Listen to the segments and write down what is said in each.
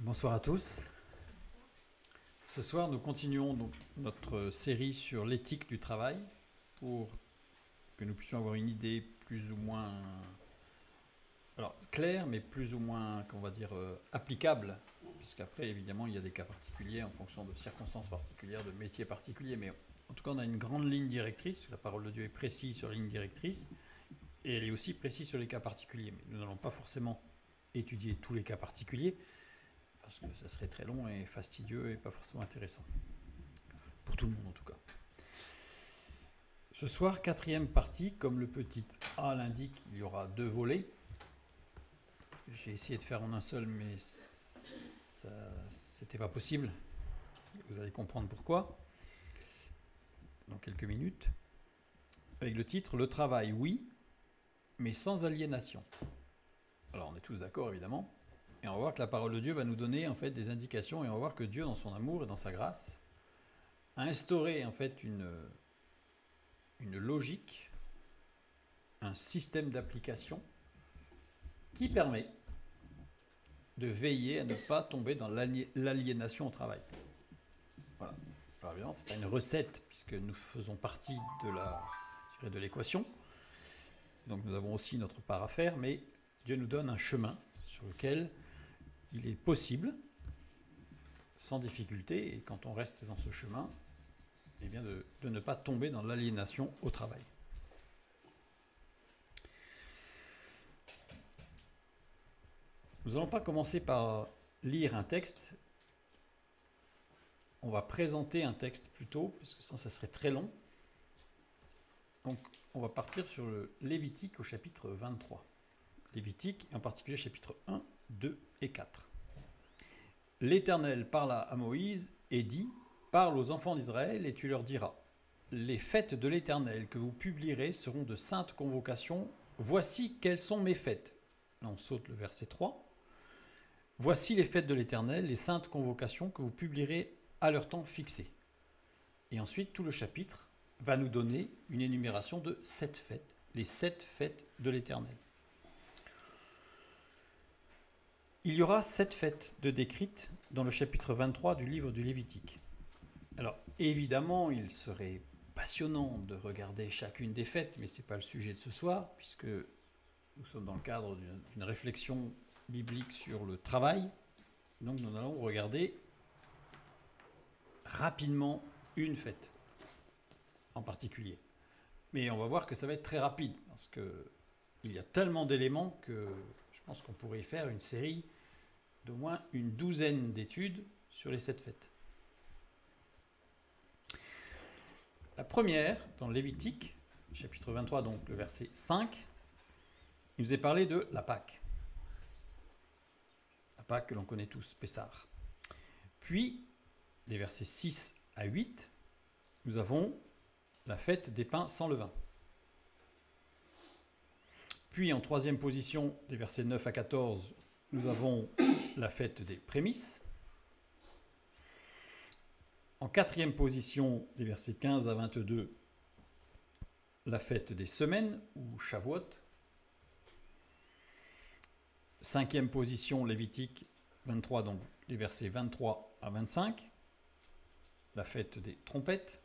Bonsoir à tous. Ce soir, nous continuons donc notre série sur l'éthique du travail pour que nous puissions avoir une idée plus ou moins claire, mais plus ou moins, qu'on va dire, applicable, puisqu'après, évidemment, il y a des cas particuliers en fonction de circonstances particulières, de métiers particuliers, mais en tout cas, on a une grande ligne directrice. La parole de Dieu est précise sur la ligne directrice et elle est aussi précise sur les cas particuliers. Mais nous n'allons pas forcément étudier tous les cas particuliers, parce que ça serait très long et fastidieux et pas forcément intéressant. Pour tout le monde en tout cas. Ce soir, quatrième partie, comme le petit A l'indique, il y aura 2 volets. J'ai essayé de faire en un seul, mais c'était pas possible. Vous allez comprendre pourquoi dans quelques minutes. Avec le titre « Le travail, oui, mais sans aliénation ». Alors on est tous d'accord évidemment. Et on va voir que la parole de Dieu va nous donner en fait des indications, et on va voir que Dieu, dans son amour et dans sa grâce, a instauré en fait une logique, un système d'application qui permet de veiller à ne pas tomber dans l'aliénation au travail. Voilà. Alors évidemment, ce n'est pas une recette, puisque nous faisons partie de l'équation. Donc nous avons aussi notre part à faire, mais Dieu nous donne un chemin sur lequel il est possible, sans difficulté, et quand on reste dans ce chemin, eh bien de ne pas tomber dans l'aliénation au travail. Nous n'allons pas commencer par lire un texte. On va présenter un texte plutôt, parce que sinon ça serait très long. Donc on va partir sur le Lévitique au chapitre 23. Lévitique, en particulier chapitres 1, 2 et 4. L'Éternel parla à Moïse et dit : parle aux enfants d'Israël et tu leur diras : les fêtes de l'Éternel que vous publierez seront de saintes convocations. Voici quelles sont mes fêtes. Là on saute le verset 3. Voici les fêtes de l'Éternel, les saintes convocations que vous publierez à leur temps fixé. Et ensuite tout le chapitre va nous donner une énumération de 7 fêtes, les 7 fêtes de l'Éternel. Il y aura 7 fêtes de décrites dans le chapitre 23 du livre du Lévitique. Alors, évidemment, il serait passionnant de regarder chacune des fêtes, mais ce n'est pas le sujet de ce soir, puisque nous sommes dans le cadre d'une réflexion biblique sur le travail. Donc, nous allons regarder rapidement une fête en particulier. Mais on va voir que ça va être très rapide, parce qu'il y a tellement d'éléments que je pense qu'on pourrait faire une série d'au moins une douzaine d'études sur les 7 fêtes. La première, dans le Lévitique, chapitre 23, donc le verset 5, il nous est parlé de la Pâque. La Pâque que l'on connaît tous, Pessah. Puis, les versets 6 à 8, nous avons la fête des pains sans levain. Puis, en troisième position, des versets 9 à 14, nous avons la fête des prémices. En quatrième position, des versets 15 à 22, la fête des semaines, ou Shavuot. Cinquième position, Lévitique 23, donc les versets 23 à 25, la fête des trompettes.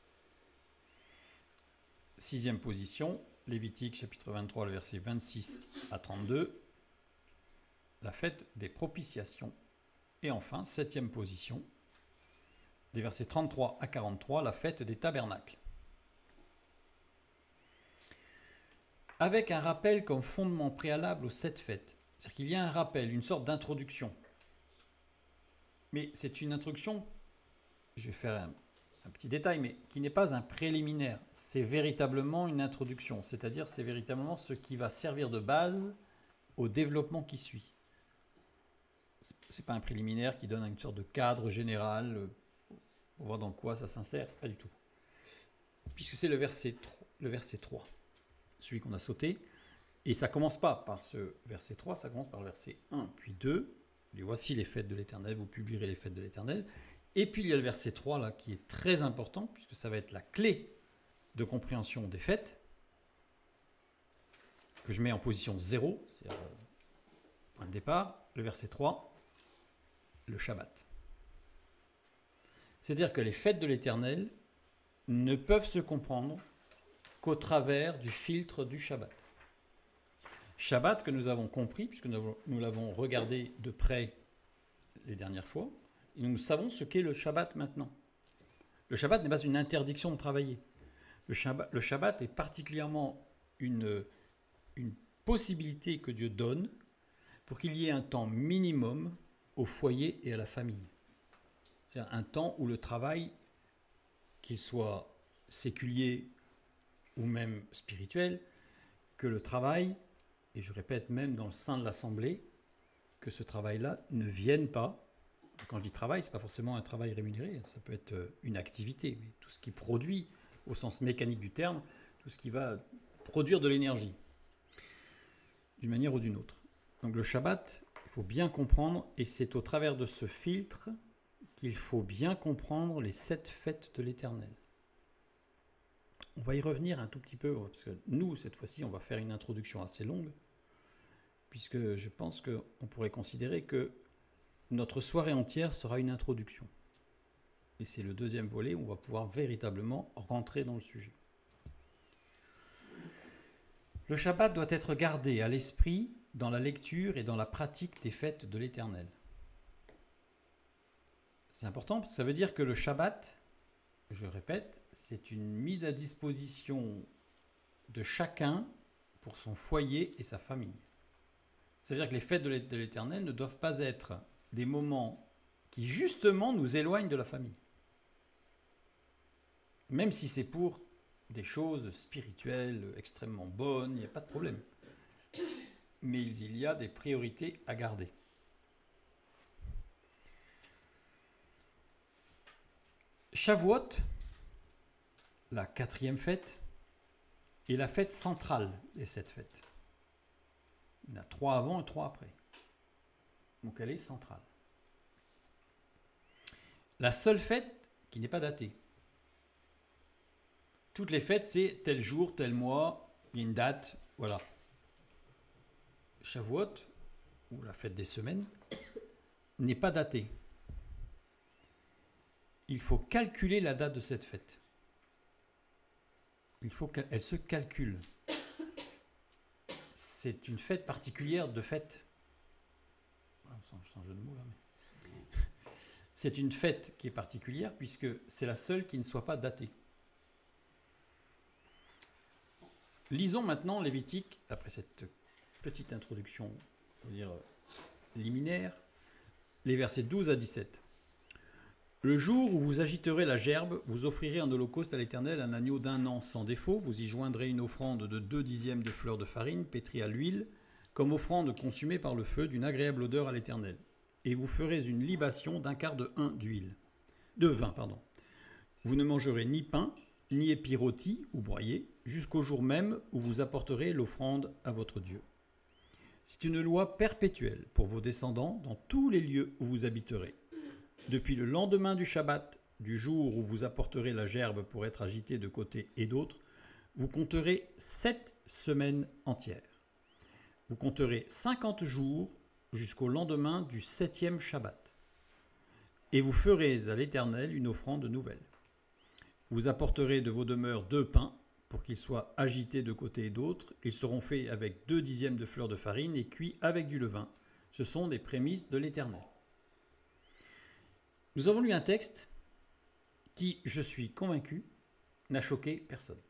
Sixième position, Lévitique chapitre 23, le verset 26 à 32, la fête des propitiations. Et enfin, septième position, des versets 33 à 43, la fête des tabernacles. Avec un rappel comme fondement préalable aux 7 fêtes. C'est-à-dire qu'il y a un rappel, une sorte d'introduction. Mais c'est une introduction, je vais faire un petit détail, mais qui n'est pas un préliminaire. C'est véritablement une introduction. C'est-à-dire c'est véritablement ce qui va servir de base au développement qui suit. Ce n'est pas un préliminaire qui donne une sorte de cadre général pour voir dans quoi ça s'insère, pas du tout. Puisque c'est le verset 3, celui qu'on a sauté, et ça ne commence pas par ce verset 3, ça commence par le verset 1, puis 2, et voici les fêtes de l'Éternel, vous publierez les fêtes de l'Éternel, et puis il y a le verset 3 là qui est très important, puisque ça va être la clé de compréhension des fêtes, que je mets en position 0, c'est-à-dire point de départ, le verset 3. le Shabbat. C'est-à-dire que les fêtes de l'Éternel ne peuvent se comprendre qu'au travers du filtre du Shabbat. Shabbat que nous avons compris, puisque nous l'avons regardé de près les dernières fois, et nous savons ce qu'est le Shabbat maintenant. Le Shabbat n'est pas une interdiction de travailler. Le Shabbat est particulièrement une possibilité que Dieu donne pour qu'il y ait un temps minimum au foyer et à la famille. C'est-à-dire un temps où le travail, qu'il soit séculier ou même spirituel, que le travail, et je répète même dans le sein de l'Assemblée, que ce travail-là ne vienne pas. Quand je dis travail, ce n'est pas forcément un travail rémunéré, ça peut être une activité, mais tout ce qui produit, au sens mécanique du terme, tout ce qui va produire de l'énergie, d'une manière ou d'une autre. Donc le Shabbat, il faut bien comprendre, et c'est au travers de ce filtre qu'il faut bien comprendre les 7 fêtes de l'Éternel. On va y revenir un tout petit peu, parce que nous, cette fois-ci, on va faire une introduction assez longue, puisque je pense qu'on pourrait considérer que notre soirée entière sera une introduction. Et c'est le deuxième volet où on va pouvoir véritablement rentrer dans le sujet. Le Shabbat doit être gardé à l'esprit dans la lecture et dans la pratique des fêtes de l'Éternel. C'est important parce que ça veut dire que le Shabbat, je le répète, c'est une mise à disposition de chacun pour son foyer et sa famille. Ça veut dire que les fêtes de l'Éternel ne doivent pas être des moments qui justement nous éloignent de la famille. Même si c'est pour des choses spirituelles extrêmement bonnes, il n'y a pas de problème. Mais il y a des priorités à garder. Shavuot, la 4e fête, est la fête centrale des 7 fêtes. Il y en a 3 avant et 3 après. Donc elle est centrale. La seule fête qui n'est pas datée. Toutes les fêtes, c'est tel jour, tel mois, il y a une date, voilà. Shavuot, ou la fête des semaines, n'est pas datée. Il faut calculer la date de cette fête. Il faut qu'elle se calcule. C'est une fête particulière de fête. Sans jeu de mots là, mais... C'est une fête qui est particulière puisque c'est la seule qui ne soit pas datée. Lisons maintenant Lévitique, après cette petite introduction, on va dire liminaire, les versets 12 à 17. Le jour où vous agiterez la gerbe, vous offrirez en holocauste à l'Éternel un agneau d'1 an sans défaut. Vous y joindrez une offrande de 2 dixièmes de fleur de farine pétrie à l'huile, comme offrande consumée par le feu d'une agréable odeur à l'Éternel. Et vous ferez une libation d'un quart de 1 de vin. Vous ne mangerez ni pain, ni épis rôtis ou broyés, jusqu'au jour même où vous apporterez l'offrande à votre Dieu. C'est une loi perpétuelle pour vos descendants dans tous les lieux où vous habiterez. Depuis le lendemain du Shabbat, du jour où vous apporterez la gerbe pour être agitée de côté et d'autre, vous compterez 7 semaines entières. Vous compterez 50 jours jusqu'au lendemain du 7e Shabbat. Et vous ferez à l'Éternel une offrande nouvelle. Vous apporterez de vos demeures 2 pains pour qu'ils soient agités de côté et d'autre. Ils seront faits avec 2 dixièmes de fleur de farine et cuits avec du levain. Ce sont des prémices de l'Éternel. Nous avons lu un texte qui, je suis convaincu, n'a choqué personne.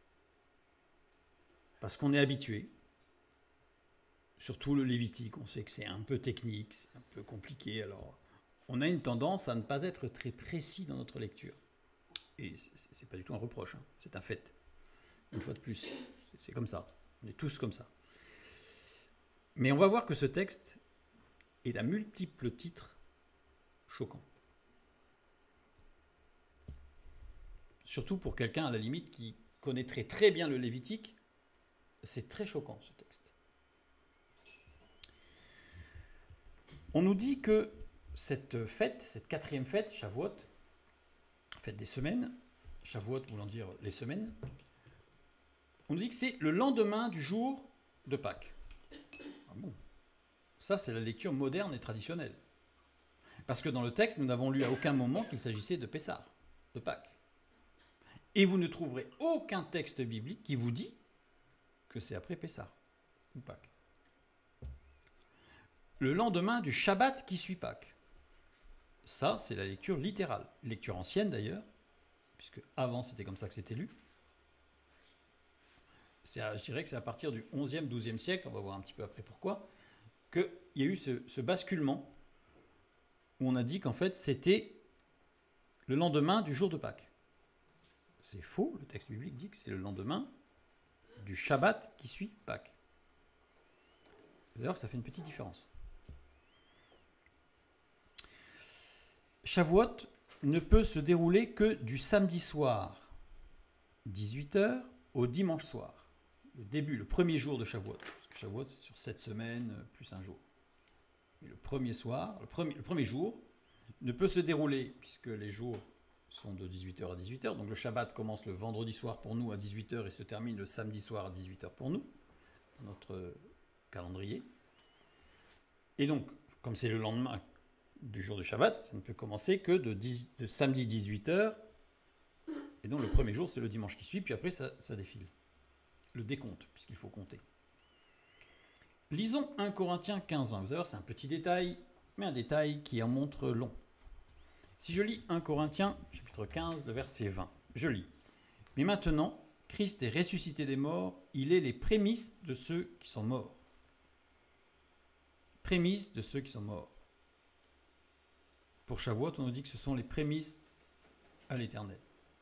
Parce qu'on est habitué, surtout le Lévitique, on sait que c'est un peu technique, c'est un peu compliqué, alors on a une tendance à ne pas être très précis dans notre lecture. Et c'est pas du tout un reproche, hein, c'est un fait. Une fois de plus, c'est comme ça, on est tous comme ça. Mais on va voir que ce texte est à multiples titres choquant. Surtout pour quelqu'un, à la limite, qui connaîtrait très bien le Lévitique, c'est très choquant, ce texte. On nous dit que cette fête, cette 4e fête, Shavuot, fête des semaines, Shavuot voulant dire les semaines, on nous dit que c'est le lendemain du jour de Pâques. Ah bon ? Ça, c'est la lecture moderne et traditionnelle. Parce que dans le texte, nous n'avons lu à aucun moment qu'il s'agissait de Pessah, de Pâques. Et vous ne trouverez aucun texte biblique qui vous dit que c'est après Pessah ou Pâques. Le lendemain du Shabbat qui suit Pâques. Ça, c'est la lecture littérale. Lecture ancienne d'ailleurs, puisque avant c'était comme ça que c'était lu. Je dirais que c'est à partir du 11e, 12e siècle, on va voir un petit peu après pourquoi, qu'il y a eu ce basculement où on a dit qu'en fait c'était le lendemain du jour de Pâques. C'est faux, le texte biblique dit que c'est le lendemain du Shabbat qui suit Pâques. D'ailleurs, ça fait une petite différence. Shavuot ne peut se dérouler que du samedi soir, 18h, au dimanche soir. Le premier jour de Shavuot. Parce que Shavuot, c'est sur 7 semaines, plus un jour. Mais le premier soir, le premier jour, ne peut se dérouler, puisque les jours sont de 18h à 18h. Donc le Shabbat commence le vendredi soir pour nous à 18h et se termine le samedi soir à 18h pour nous, dans notre calendrier. Et donc, comme c'est le lendemain du jour du Shabbat, ça ne peut commencer que de samedi 18h. Et donc le premier jour, c'est le dimanche qui suit, puis après ça défile. Le décompte, puisqu'il faut compter. Lisons 1 Corinthiens 15:20. Vous allez voir, c'est un petit détail, mais un détail qui en montre long. Si je lis 1 Corinthiens, chapitre 15, le verset 20, je lis. Mais maintenant, Christ est ressuscité des morts, il est les prémices de ceux qui sont morts. Prémices de ceux qui sont morts. Pour Shavuot, on nous dit que ce sont les prémices à l'Éternel.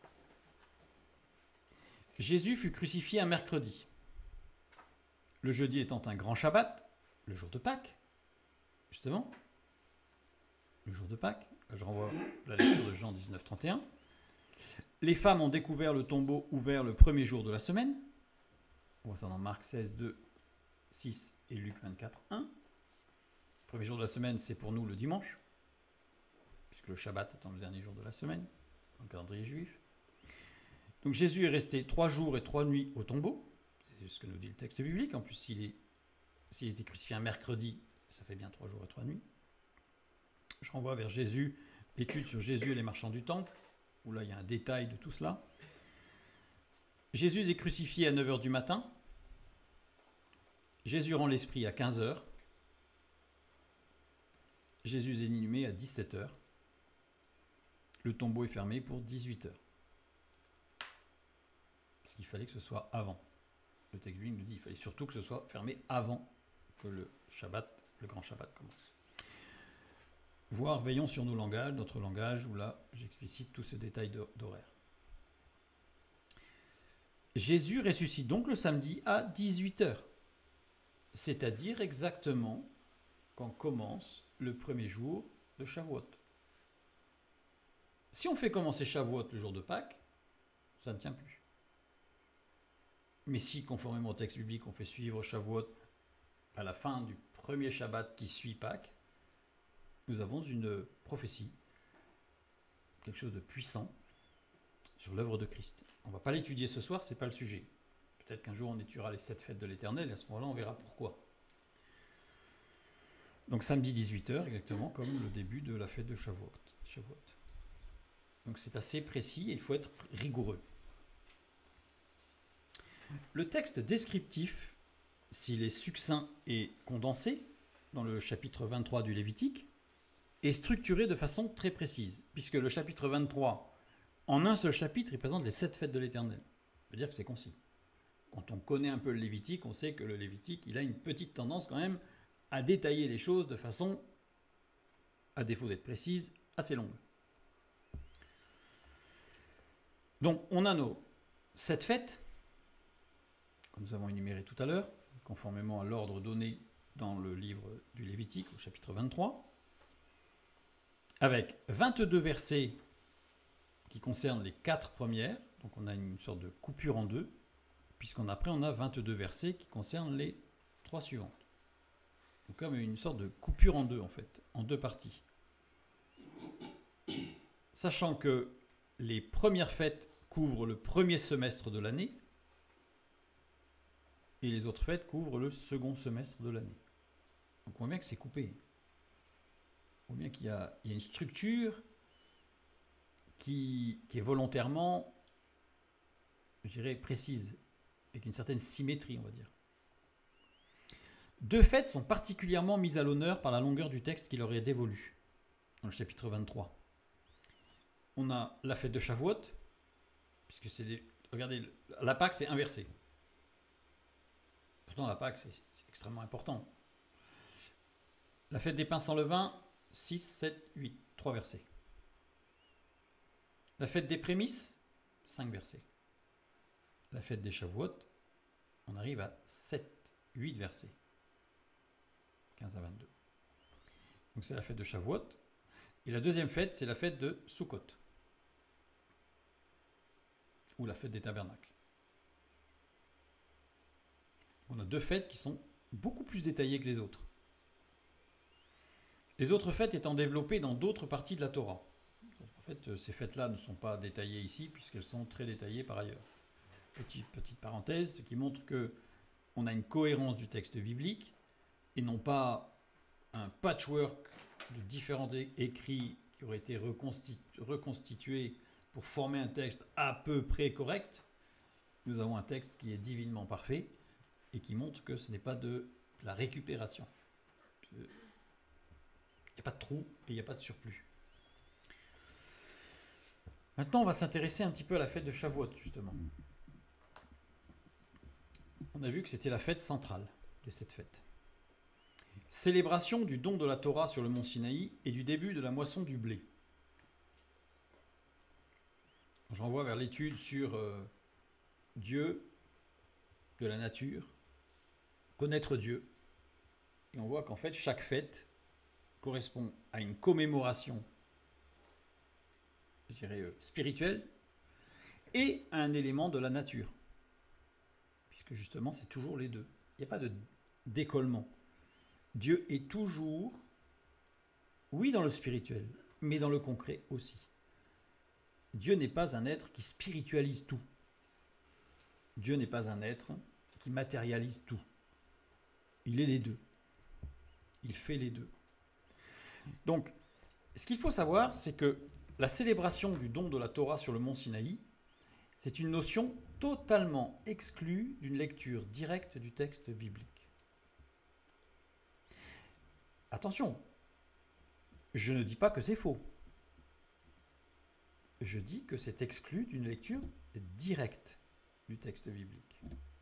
Jésus fut crucifié un mercredi. Le jeudi étant un grand Shabbat, le jour de Pâques, justement, le jour de Pâques, je renvoie la lecture de Jean 19, 31. Les femmes ont découvert le tombeau ouvert le premier jour de la semaine. On voit ça dans Marc 16, 2, 6 et Luc 24, 1. Le premier jour de la semaine, c'est pour nous le dimanche, puisque le Shabbat étant le dernier jour de la semaine, dans le calendrier juif. Donc Jésus est resté 3 jours et 3 nuits au tombeau. C'est ce que nous dit le texte biblique. En plus, s'il était crucifié un mercredi, ça fait bien 3 jours et 3 nuits. Je renvoie vers Jésus, l'étude sur Jésus et les marchands du temple, où là il y a un détail de tout cela. Jésus est crucifié à 9h du matin. Jésus rend l'esprit à 15h. Jésus est inhumé à 17h. Le tombeau est fermé pour 18h. Parce qu'il fallait que ce soit avant. Le texte biblique nous dit qu'il fallait surtout que ce soit fermé avant que le Shabbat, le grand Shabbat commence. Voire veillons sur nos langages, notre langage, où là j'explicite tout ce détail d'horaire. Jésus ressuscite donc le samedi à 18h, c'est-à-dire exactement quand commence le premier jour de Shavuot. Si on fait commencer Shavuot le jour de Pâques, ça ne tient plus. Mais si, conformément au texte biblique, on fait suivre Shavuot à la fin du premier Shabbat qui suit Pâques, nous avons une prophétie, quelque chose de puissant, sur l'œuvre de Christ. On ne va pas l'étudier ce soir, ce n'est pas le sujet. Peut-être qu'un jour on étudiera les 7 fêtes de l'Éternel, et à ce moment-là on verra pourquoi. Donc samedi 18h, exactement comme le début de la fête de Shavuot. Donc c'est assez précis et il faut être rigoureux. Le texte descriptif, s'il est succinct et condensé, dans le chapitre 23 du Lévitique, est structuré de façon très précise, puisque le chapitre 23, en un seul chapitre, il présente les 7 fêtes de l'Éternel. Ça veut dire que c'est concis. Quand on connaît un peu le Lévitique, on sait que le Lévitique, il a une petite tendance quand même à détailler les choses de façon, à défaut d'être précise, assez longue. Donc on a nos 7 fêtes, que nous avons énumérées tout à l'heure, conformément à l'ordre donné dans le livre du Lévitique, au chapitre 23, avec 22 versets qui concernent les 4 premières, donc on a une sorte de coupure en deux, puisqu'après on a 22 versets qui concernent les 3 suivantes. Donc comme une sorte de coupure en deux en fait, en 2 parties. Sachant que les premières fêtes couvrent le premier semestre de l'année, et les autres fêtes couvrent le second semestre de l'année. Donc on voit bien que c'est coupé. voit bien qu'il y a une structure qui est volontairement, je dirais, précise, avec une certaine symétrie, on va dire. Deux fêtes sont particulièrement mises à l'honneur par la longueur du texte qui leur est dévolu, dans le chapitre 23. On a la fête de Shavuot, puisque c'est des... Regardez, la Pâque, c'est un verset. Pourtant, la Pâque, c'est extrêmement important. La fête des pains sans levain, 6, 7, 8, 3 versets. La fête des prémices, 5 versets. La fête des Shavuot, on arrive à 7, 8 versets. 15 à 22. Donc c'est la fête de Shavuot. Et la deuxième fête, c'est la fête de Sukkot. Ou la fête des tabernacles. On a deux fêtes qui sont beaucoup plus détaillées que les autres. Les autres fêtes étant développées dans d'autres parties de la Torah. En fait, ces fêtes-là ne sont pas détaillées ici, puisqu'elles sont très détaillées par ailleurs. Petite parenthèse, ce qui montre qu'on a une cohérence du texte biblique, et non pas un patchwork de différents écrits qui auraient été reconstitués pour former un texte à peu près correct. Nous avons un texte qui est divinement parfait et qui montre que ce n'est pas de la récupération. Il n'y a pas de trou et il n'y a pas de surplus. Maintenant, on va s'intéresser un petit peu à la fête de Shavuot, justement. On a vu que c'était la fête centrale de cette fête. Célébration du don de la Torah sur le mont Sinaï et du début de la moisson du blé. Je renvoie vers l'étude sur Dieu, de la nature, connaître Dieu. Et on voit qu'en fait, chaque fête correspond à une commémoration, je dirais, spirituelle et à un élément de la nature. Puisque justement, c'est toujours les deux. Il n'y a pas de décollement. Dieu est toujours, oui, dans le spirituel, mais dans le concret aussi. Dieu n'est pas un être qui spiritualise tout. Dieu n'est pas un être qui matérialise tout. Il est les deux. Il fait les deux. Donc, ce qu'il faut savoir, c'est que la célébration du don de la Torah sur le mont Sinaï, c'est une notion totalement exclue d'une lecture directe du texte biblique. Attention, je ne dis pas que c'est faux. Je dis que c'est exclu d'une lecture directe du texte biblique.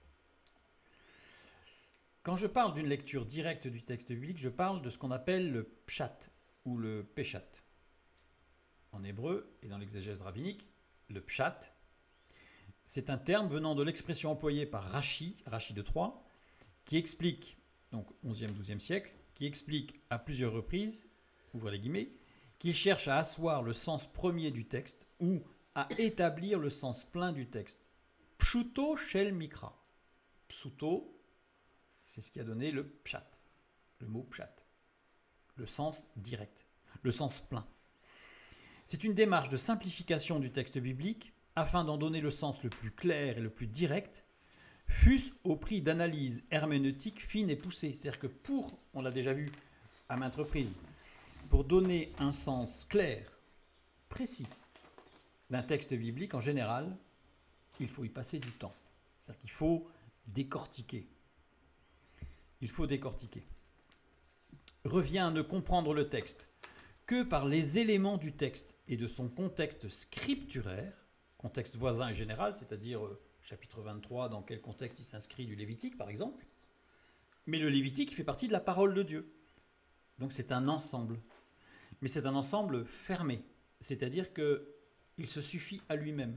Quand je parle d'une lecture directe du texte biblique, je parle de ce qu'on appelle le pshat ou le peshat. En hébreu et dans l'exégèse rabbinique, le pshat, c'est un terme venant de l'expression employée par Rashi de Troyes, qui explique, donc 11e, 12e siècle, qui explique à plusieurs reprises, ouvrez les guillemets, qu'il cherche à asseoir le sens premier du texte ou à établir le sens plein du texte. Pshuto shel mikra. Pshuto, c'est ce qui a donné le pshat, le mot pshat, le sens direct, le sens plein. C'est une démarche de simplification du texte biblique afin d'en donner le sens le plus clair et le plus direct, fût-ce au prix d'analyses herméneutiques fines et poussées. C'est-à-dire que on l'a déjà vu à maintes reprises, pour donner un sens clair, précis, d'un texte biblique, en général, il faut y passer du temps. C'est-à-dire qu'il faut décortiquer. Il faut décortiquer. Revient à ne comprendre le texte que par les éléments du texte et de son contexte scripturaire, contexte voisin et général, c'est-à-dire chapitre 23, dans quel contexte il s'inscrit du Lévitique, par exemple. Mais le Lévitique fait partie de la parole de Dieu. Donc c'est un ensemble. Mais c'est un ensemble fermé, c'est-à-dire qu'il se suffit à lui-même.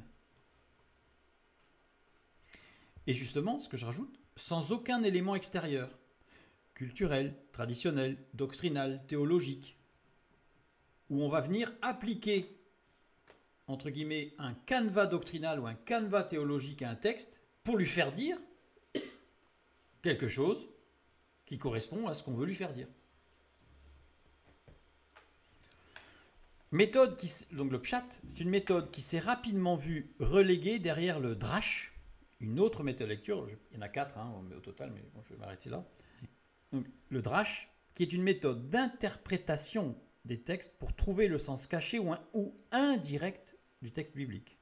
Et justement, ce que je rajoute, sans aucun élément extérieur, culturel, traditionnel, doctrinal, théologique, où on va venir appliquer, entre guillemets, un canevas doctrinal ou un canevas théologique à un texte pour lui faire dire quelque chose qui correspond à ce qu'on veut lui faire dire. Donc le pshat, c'est une méthode qui s'est rapidement vue reléguée derrière le drash, une autre méthode de lecture, il y en a 4 au total, mais je vais m'arrêter là. Donc, le drash, qui est une méthode d'interprétation des textes pour trouver le sens caché ou indirect du texte biblique.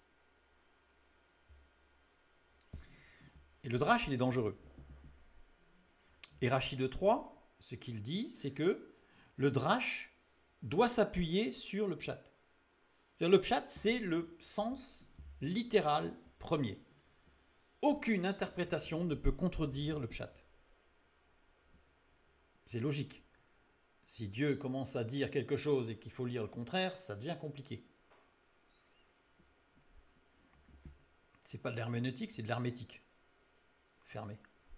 Et le drache, il est dangereux. Et Rachid 3, ce qu'il dit, c'est que le drache doit s'appuyer sur le pshat. Le pshat, c'est le sens littéral premier. Aucune interprétation ne peut contredire le pshat. C'est logique. Si Dieu commence à dire quelque chose et qu'il faut lire le contraire, ça devient compliqué. C'est pas de l'herméneutique, c'est de l'hermétique. Fermé.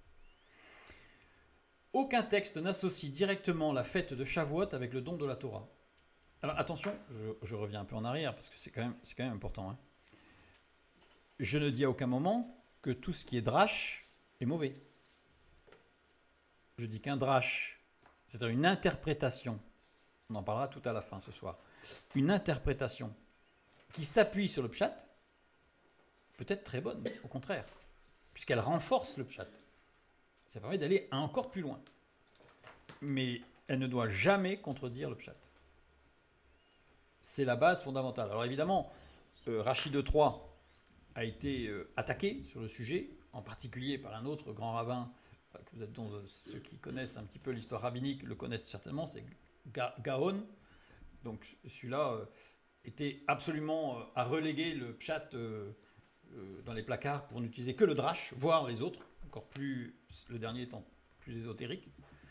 Aucun texte n'associe directement la fête de Shavuot avec le don de la Torah. Alors attention, je reviens un peu en arrière parce que c'est quand même important. Hein. Je ne dis à aucun moment que tout ce qui est drache est mauvais. Je dis qu'un drache, c'est-à-dire une interprétation, on en parlera tout à la fin ce soir, une interprétation qui s'appuie sur le pshat, peut être très bonne, au contraire, puisqu'elle renforce le pshat. Ça permet d'aller encore plus loin. Mais elle ne doit jamais contredire le pshat. C'est la base fondamentale. Alors évidemment, Rachid 3 a été attaqué sur le sujet, en particulier par un autre grand rabbin, dont ceux qui connaissent un petit peu l'histoire rabbinique le connaissent certainement, c'est Gaon. Donc celui-là était absolument à reléguer le pshat dans les placards pour n'utiliser que le drache, voire les autres, encore plus, le dernier étant plus ésotérique.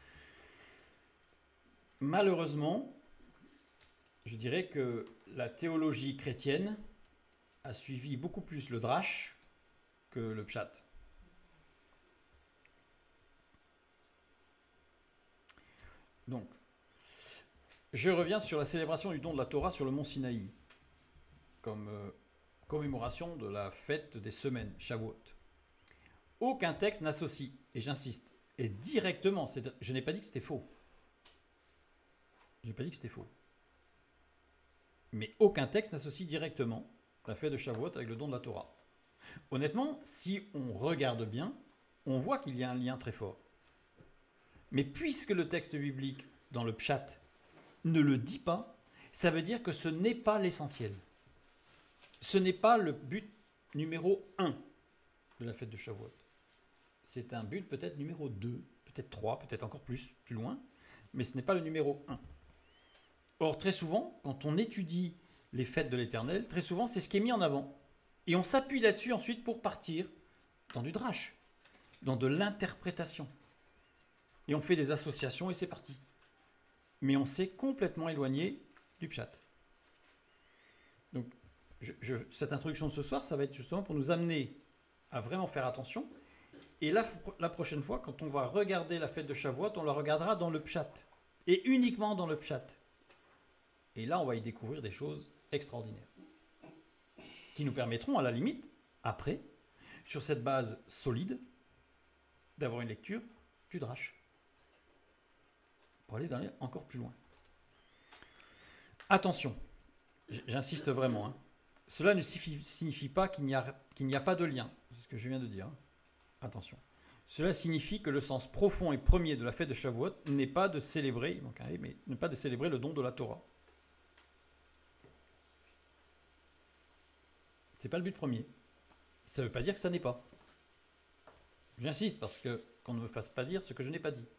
Malheureusement, je dirais que la théologie chrétienne a suivi beaucoup plus le drache que le pshat. Donc, je reviens sur la célébration du don de la Torah sur le mont Sinaï, comme commémoration de la fête des semaines, Shavuot. Aucun texte n'associe, et j'insiste, et directement, je n'ai pas dit que c'était faux. Je n'ai pas dit que c'était faux. Mais aucun texte n'associe directement la fête de Shavuot avec le don de la Torah. Honnêtement, si on regarde bien, on voit qu'il y a un lien très fort. Mais puisque le texte biblique dans le pshat ne le dit pas, ça veut dire que ce n'est pas l'essentiel. Ce n'est pas le but numéro 1 de la fête de Shavuot. C'est un but peut-être numéro 2, peut-être 3, peut-être encore plus loin, mais ce n'est pas le numéro 1. Or, très souvent, quand on étudie les fêtes de l'Éternel, très souvent, c'est ce qui est mis en avant. Et on s'appuie là-dessus ensuite pour partir dans du drache, dans de l'interprétation. Et on fait des associations et c'est parti. Mais on s'est complètement éloigné du pshat. Donc, cette introduction de ce soir, ça va être justement pour nous amener à vraiment faire attention. Et la prochaine fois, quand on va regarder la fête de Shavuot, on la regardera dans le pshat. Et uniquement dans le pshat. Et là, on va y découvrir des choses extraordinaires. Qui nous permettront, à la limite, après, sur cette base solide, d'avoir une lecture du drache. Pour aller encore plus loin. Attention, j'insiste vraiment. Hein. Cela ne signifie pas qu'il n'y a pas de lien. C'est ce que je viens de dire. Hein. Attention. Cela signifie que le sens profond et premier de la fête de Shavuot n'est pas de célébrer, mais n'est pas de célébrer le don de la Torah. C'est pas le but premier. Ça ne veut pas dire que ça n'est pas. J'insiste parce que qu'on ne me fasse pas dire ce que je n'ai pas dit.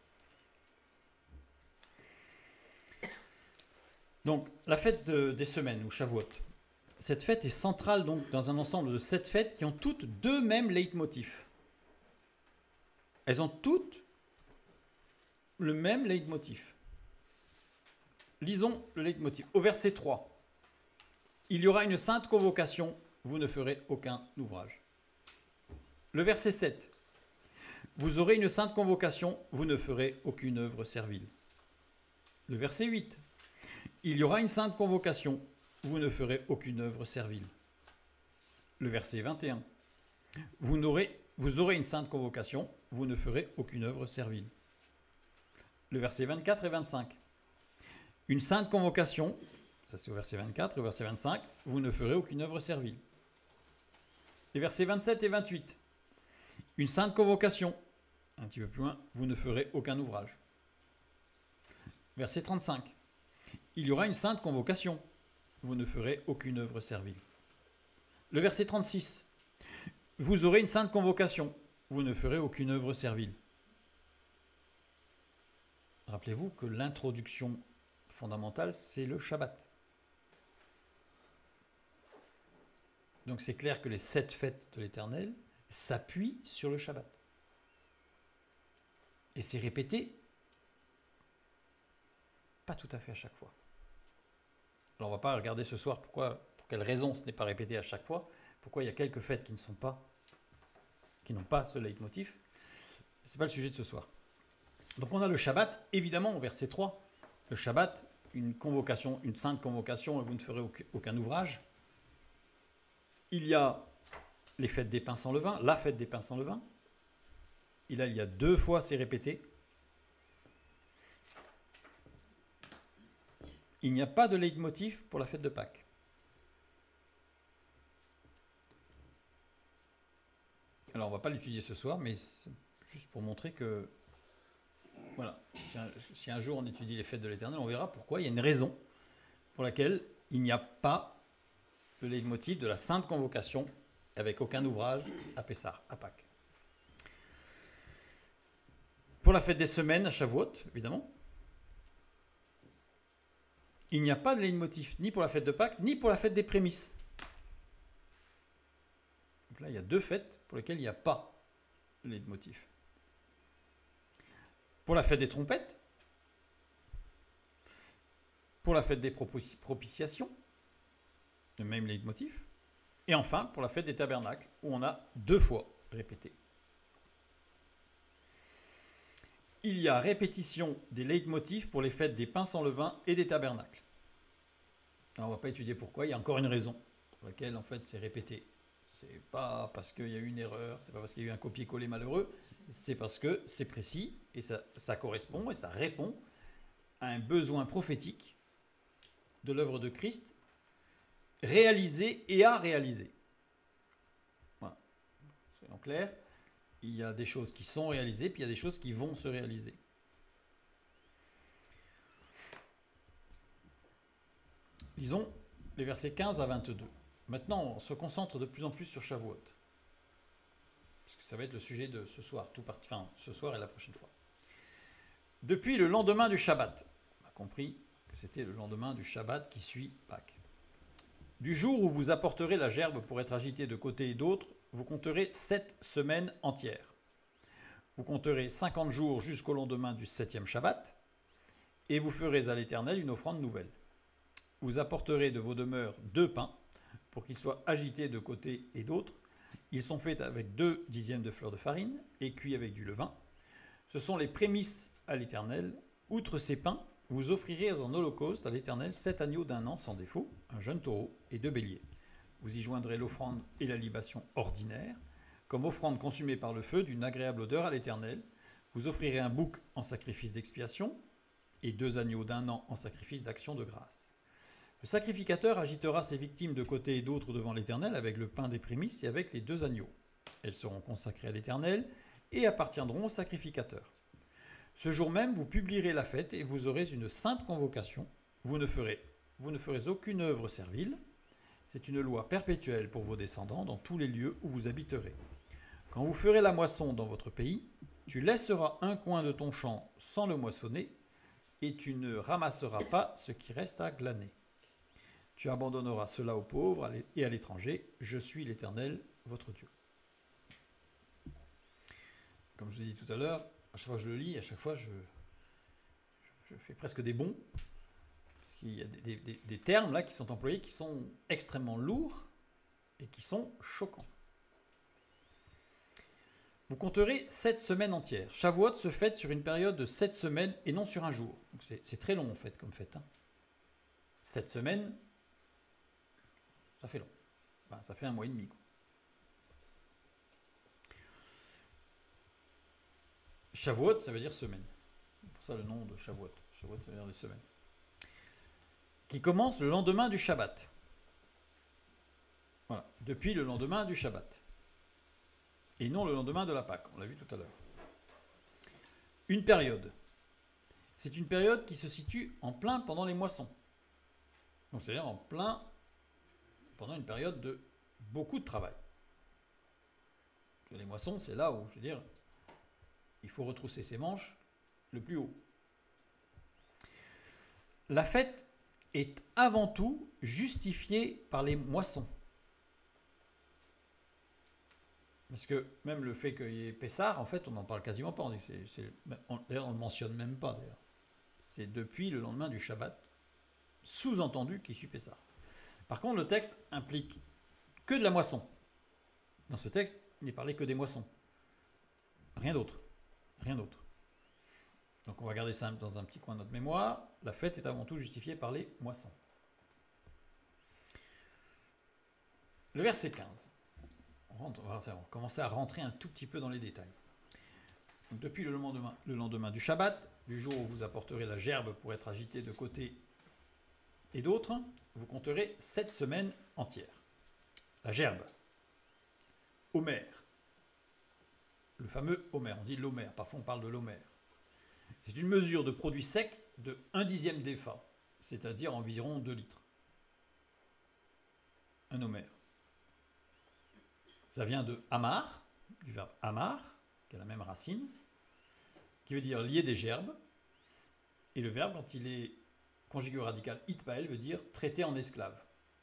Donc, la fête des semaines, ou Shavuot. Cette fête est centrale donc dans un ensemble de 7 fêtes qui ont toutes deux mêmes leitmotifs. Elles ont toutes le même leitmotiv. Lisons le leitmotiv. Au verset 3. Il y aura une sainte convocation, vous ne ferez aucun ouvrage. Le verset 7. Vous aurez une sainte convocation, vous ne ferez aucune œuvre servile. Le verset 8. Il y aura une sainte convocation, vous ne ferez aucune œuvre servile. Le verset 21. Vous aurez une sainte convocation, vous ne ferez aucune œuvre servile. Le verset 24 et 25. Une sainte convocation, ça c'est au verset 24, et au verset 25, vous ne ferez aucune œuvre servile. Les versets 27 et 28. Une sainte convocation, un petit peu plus loin, vous ne ferez aucun ouvrage. Verset 35. il y aura une sainte convocation. Vous ne ferez aucune œuvre servile. Le verset 36. Vous aurez une sainte convocation. Vous ne ferez aucune œuvre servile. Rappelez-vous que l'introduction fondamentale, c'est le Shabbat. Donc c'est clair que les 7 fêtes de l'Éternel s'appuient sur le Shabbat. Et c'est répété, pas tout à fait à chaque fois. Alors on ne va pas regarder ce soir pour quelle raison ce n'est pas répété à chaque fois, pourquoi il y a quelques fêtes qui n'ont pas ce leitmotiv. Ce n'est pas le sujet de ce soir. Donc on a le Shabbat, évidemment au verset 3. Le Shabbat, une convocation, une sainte convocation, et vous ne ferez aucun ouvrage. Il y a les fêtes des pains sans levain, la fête des pains sans levain. Il y a 2 fois, c'est répété. Il n'y a pas de leitmotiv pour la fête de Pâques. Alors on ne va pas l'étudier ce soir, mais c'est juste pour montrer que, voilà, si un jour on étudie les fêtes de l'Éternel, on verra pourquoi. Il y a une raison pour laquelle il n'y a pas le leitmotiv de la sainte convocation avec aucun ouvrage à Pessah, à Pâques. Pour la fête des semaines, à Shavuot, évidemment, il n'y a pas de leitmotiv ni pour la fête de Pâques, ni pour la fête des prémices. Donc là, il y a 2 fêtes pour lesquelles il n'y a pas de leitmotiv. Pour la fête des trompettes, pour la fête des propitiations, le même leitmotiv, et enfin pour la fête des tabernacles, où on a 2 fois répété. Il y a répétition des leitmotifs pour les fêtes des pains sans levain et des tabernacles. Alors on ne va pas étudier pourquoi, il y a encore une raison pour laquelle en fait c'est répété. C'est pas parce qu'il y a eu une erreur, c'est pas parce qu'il y a eu un copier-coller malheureux, c'est parce que c'est précis et ça correspond et ça répond à un besoin prophétique de l'œuvre de Christ réalisée et à réaliser. Voilà. Soyons clairs. Il y a des choses qui sont réalisées, puis il y a des choses qui vont se réaliser. Lisons les versets 15 à 22. Maintenant, on se concentre de plus en plus sur Shavuot. Parce que ça va être le sujet de ce soir, ce soir et la prochaine fois. Depuis le lendemain du Shabbat, on a compris que c'était le lendemain du Shabbat qui suit Pâques. Du jour où vous apporterez la gerbe pour être agitée de côté et d'autre, vous compterez 7 semaines entières. Vous compterez 50 jours jusqu'au lendemain du 7e Shabbat, et vous ferez à l'Éternel une offrande nouvelle. Vous apporterez de vos demeures 2 pains, pour qu'ils soient agités de côté et d'autre. Ils sont faits avec 2 dixièmes de fleur de farine, et cuits avec du levain. Ce sont les prémices à l'Éternel. Outre ces pains, vous offrirez en holocauste à l'Éternel 7 agneaux d'1 an sans défaut, un jeune taureau et 2 béliers. Vous y joindrez l'offrande et la libation ordinaire, comme offrande consumée par le feu d'une agréable odeur à l'Éternel. Vous offrirez un bouc en sacrifice d'expiation et 2 agneaux d'1 an en sacrifice d'action de grâce. Le sacrificateur agitera ses victimes de côté et d'autre devant l'Éternel avec le pain des prémices et avec les 2 agneaux. Elles seront consacrées à l'Éternel et appartiendront au sacrificateur. Ce jour même, vous publierez la fête et vous aurez une sainte convocation. Vous ne ferez aucune œuvre servile. C'est une loi perpétuelle pour vos descendants dans tous les lieux où vous habiterez. Quand vous ferez la moisson dans votre pays, tu laisseras un coin de ton champ sans le moissonner, et tu ne ramasseras pas ce qui reste à glaner. Tu abandonneras cela aux pauvres et à l'étranger. Je suis l'Éternel, votre Dieu. Comme je l'ai dit tout à l'heure, à chaque fois que je le lis, à chaque fois je fais presque des bonds. Parce qu'il y a des termes là qui sont employés qui sont extrêmement lourds et qui sont choquants. Vous compterez 7 semaines entières. Shavuot se fête sur une période de 7 semaines et non sur un jour. Donc c'est très long en fait comme fête. 7 semaines, ça fait long. Enfin, ça fait 1 mois et demi. Shavuot, ça veut dire semaine. C'est pour ça le nom de Shavuot. Shavuot, ça veut dire les semaines. Qui commence le lendemain du Shabbat. Voilà, depuis le lendemain du Shabbat. Et non le lendemain de la Pâque, on l'a vu tout à l'heure. Une période. C'est une période qui se situe en plein pendant les moissons. Donc c'est-à-dire en plein, pendant une période de beaucoup de travail. Les moissons, c'est là où, je veux dire, il faut retrousser ses manches le plus haut. La fête est avant tout justifiée par les moissons. Parce que même le fait qu'il y ait Pessah, en fait, on n'en parle quasiment pas. D'ailleurs, on ne le mentionne même pas, d'ailleurs. C'est depuis le lendemain du Shabbat, sous-entendu qu'il suit Pessah. Par contre, le texte implique que de la moisson. Dans ce texte, il n'est parlé que des moissons. Rien d'autre. Rien d'autre. Donc on va garder ça dans un petit coin de notre mémoire. La fête est avant tout justifiée par les moissons. Le verset 15. On va commencer à rentrer un tout petit peu dans les détails. Donc, depuis le lendemain du Shabbat, du jour où vous apporterez la gerbe pour être agitée de côté et d'autre, vous compterez 7 semaines entières. La gerbe. Omer. Le fameux Omer. On dit l'Omer. Parfois on parle de l'Omer. C'est une mesure de produit sec de 1/10 d'épha, c'est-à-dire environ 2 litres. Un Omer. Ça vient de Amar, du verbe Amar, qui a la même racine, qui veut dire lier des gerbes. Et le verbe, quand il est conjugué au radical itpael, veut dire traiter en esclave.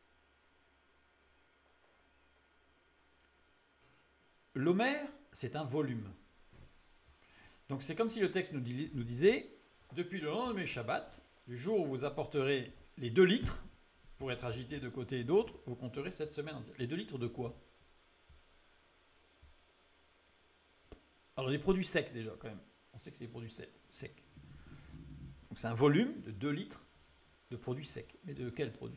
L'Omer, c'est un volume. Donc c'est comme si le texte nous disait, depuis le lendemain Shabbat, du jour où vous apporterez les 2 litres, pour être agité de côté et d'autre, vous compterez 7 semaines entières. Les 2 litres de quoi? Alors les produits secs déjà quand même. On sait que c'est des produits secs. Donc c'est un volume de 2 litres de produits secs. Mais de quel produit?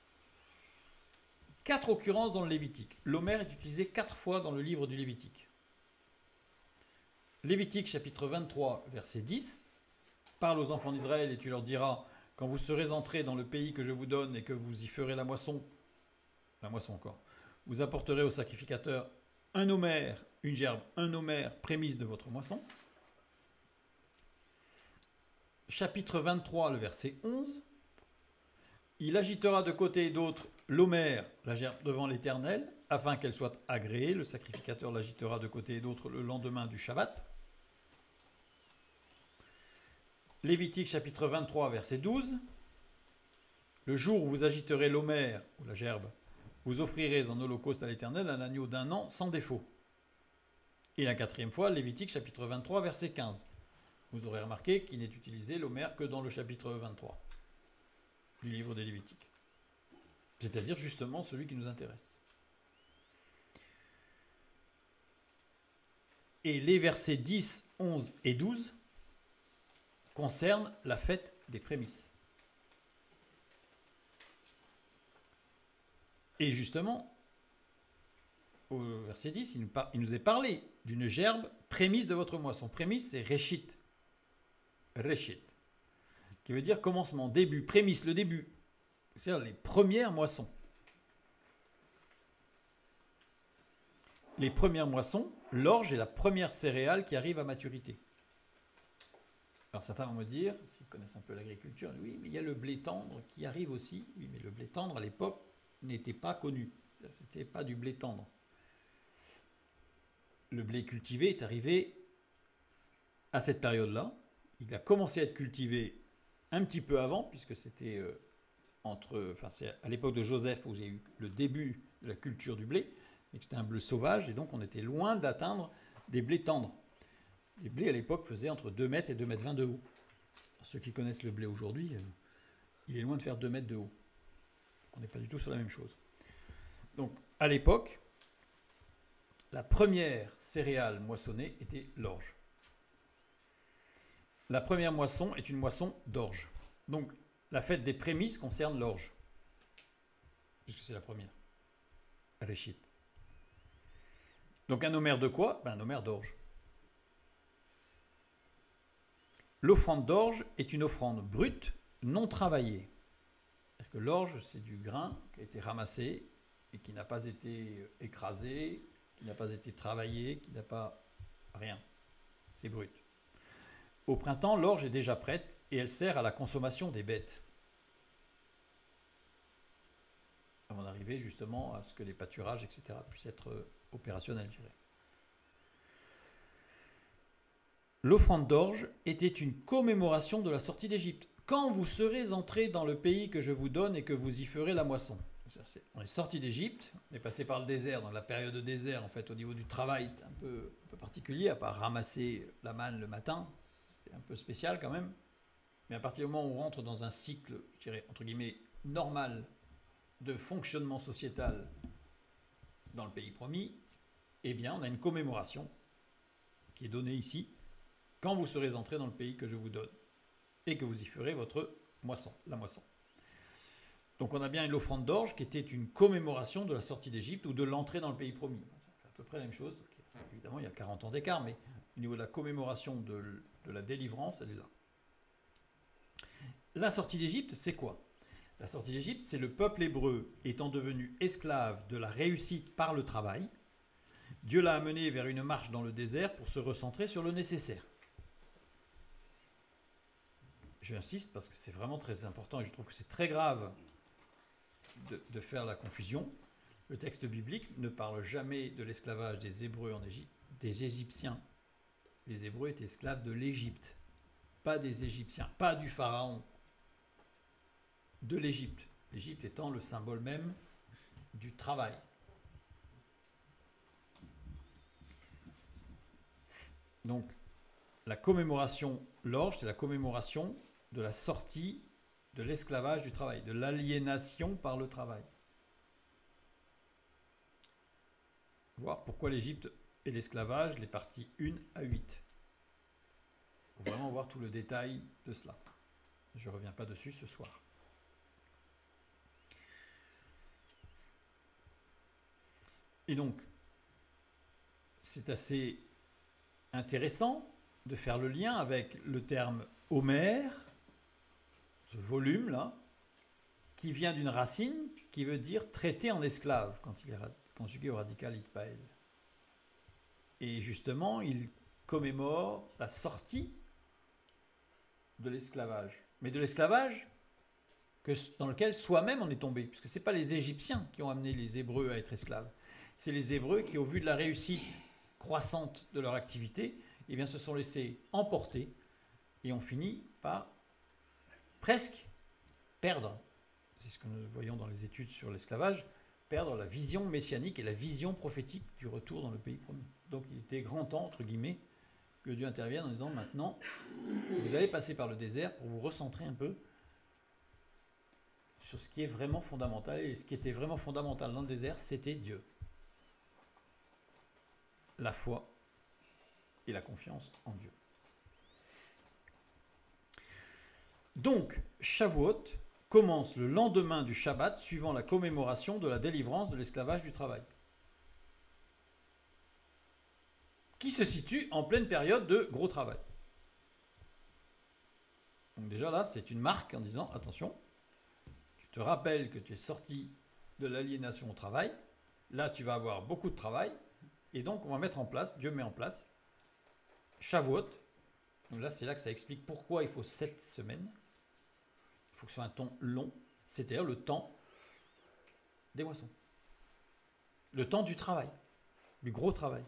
4 occurrences dans le Lévitique. L'Omer est utilisé 4 fois dans le livre du Lévitique. Lévitique chapitre 23 verset 10. Parle aux enfants d'Israël et tu leur diras, quand vous serez entrés dans le pays que je vous donne et que vous y ferez la moisson encore, vous apporterez au sacrificateur un Omer, une gerbe, un Omer, prémisse de votre moisson. Chapitre 23, le verset 11. Il agitera de côté et d'autre l'Omer, la gerbe, devant l'Éternel, afin qu'elle soit agréée. Le sacrificateur l'agitera de côté et d'autre le lendemain du Shabbat. Lévitique chapitre 23, verset 12. Le jour où vous agiterez l'Omer, ou la gerbe, vous offrirez en holocauste à l'Éternel un agneau d'1 an sans défaut. Et la 4e fois, Lévitique chapitre 23, verset 15. Vous aurez remarqué qu'il n'est utilisé l'Omer que dans le chapitre 23 du livre des Lévitiques. C'est-à-dire justement celui qui nous intéresse. Et les versets 10, 11 et 12 concernent la fête des prémices. Et justement, au verset 10, il nous est parlé d'une gerbe prémisse de votre moisson. Prémisse, c'est Réchit. Réchit. Qui veut dire commencement, début, prémisse, le début. C'est-à-dire les premières moissons. Les premières moissons, l'orge est la première céréale qui arrive à maturité. Alors certains vont me dire, s'ils connaissent un peu l'agriculture, oui, mais il y a le blé tendre qui arrive aussi. Oui, mais le blé tendre, à l'époque, n'était pas connu. C'était pas du blé tendre. Le blé cultivé est arrivé à cette période-là. Il a commencé à être cultivé un petit peu avant, puisque c'était c'est à l'époque de Joseph où j'ai eu le début de la culture du blé, et que c'était un blé sauvage, et donc on était loin d'atteindre des blés tendres. Les blés à l'époque faisaient entre 2 mètres et 2,20 mètres de haut. Ceux qui connaissent le blé aujourd'hui, il est loin de faire 2 mètres de haut. On n'est pas du tout sur la même chose. Donc à l'époque, la première céréale moissonnée était l'orge. La première moisson est une moisson d'orge. Donc la fête des prémices concerne l'orge, puisque c'est la première. Réchit. Donc un Omer de quoi? Un Omer d'orge. L'offrande d'orge est une offrande brute, non travaillée. C'est-à-dire que l'orge, c'est du grain qui a été ramassé et qui n'a pas été écrasé, qui n'a pas été travaillé, qui n'a pas rien. C'est brut. Au printemps, l'orge est déjà prête et elle sert à la consommation des bêtes. avant d'arriver justement à ce que les pâturages, etc., puissent être opérationnels, je dirais. L'offrande d'orge était une commémoration de la sortie d'Égypte. Quand vous serez entrés dans le pays que je vous donne et que vous y ferez la moisson. On est sorti d'Égypte, on est passé par le désert, dans la période de désert, en fait, au niveau du travail, c'était un peu particulier, à part ramasser la manne le matin, c'est un peu spécial quand même. Mais à partir du moment où on rentre dans un cycle, je dirais, entre guillemets, normal de fonctionnement sociétal dans le pays promis, eh bien, on a une commémoration qui est donnée ici, quand vous serez entrés dans le pays que je vous donne, et que vous y ferez votre moisson, la moisson. Donc on a bien l'offrande d'orge qui était une commémoration de la sortie d'Égypte ou de l'entrée dans le pays promis. C'est à peu près la même chose. Évidemment, il y a 40 ans d'écart, mais au niveau de la commémoration de la délivrance, elle est là. La sortie d'Égypte, c'est quoi? La sortie d'Égypte, c'est le peuple hébreu étant devenu esclave de la réussite par le travail. Dieu l'a amené vers une marche dans le désert pour se recentrer sur le nécessaire. J'insiste parce que c'est vraiment très important et je trouve que c'est très grave de faire la confusion. Le texte biblique ne parle jamais de l'esclavage des Hébreux en Égypte, des Égyptiens. Les Hébreux étaient esclaves de l'Égypte, pas des Égyptiens, pas du Pharaon, de l'Égypte. L'Égypte étant le symbole même du travail. Donc, la commémoration, l'orge, c'est la commémoration de la sortie de l'esclavage du travail, de l'aliénation par le travail. Voir pourquoi l'Égypte et l'esclavage, les parties 1 à 8. Il faut vraiment voir tout le détail de cela. Je ne reviens pas dessus ce soir. Et donc, c'est assez intéressant de faire le lien avec le terme Homère, ce volume-là, qui vient d'une racine qui veut dire traiter en esclave, quand il est conjugué au radical itpael. Et justement, il commémore la sortie de l'esclavage. Mais de l'esclavage dans lequel soi-même on est tombé, puisque ce n'est pas les Égyptiens qui ont amené les Hébreux à être esclaves. C'est les Hébreux qui, au vu de la réussite croissante de leur activité, eh bien, se sont laissés emporter et ont fini par presque perdre, c'est ce que nous voyons dans les études sur l'esclavage, perdre la vision messianique et la vision prophétique du retour dans le pays promis. Donc il était grand temps, entre guillemets, que Dieu intervienne en disant maintenant, vous allez passer par le désert pour vous recentrer un peu sur ce qui est vraiment fondamental. Et ce qui était vraiment fondamental dans le désert, c'était Dieu. La foi et la confiance en Dieu. Donc, Shavuot commence le lendemain du Shabbat suivant la commémoration de la délivrance de l'esclavage du travail, qui se situe en pleine période de gros travail. Donc déjà là, c'est une marque en disant, attention, tu te rappelles que tu es sorti de l'aliénation au travail, là tu vas avoir beaucoup de travail, et donc on va mettre en place, Dieu met en place, Shavuot. Donc là, c'est là que ça explique pourquoi il faut 7 semaines. Il faut que ce soit un temps long, c'est-à-dire le temps des moissons. Le temps du travail, du gros travail.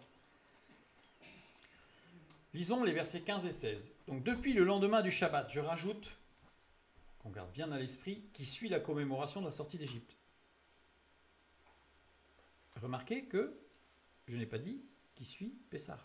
Lisons les versets 15 et 16. Donc depuis le lendemain du Shabbat, je rajoute, qu'on garde bien à l'esprit, qui suit la commémoration de la sortie d'Égypte. Remarquez que je n'ai pas dit qui suit Pessah.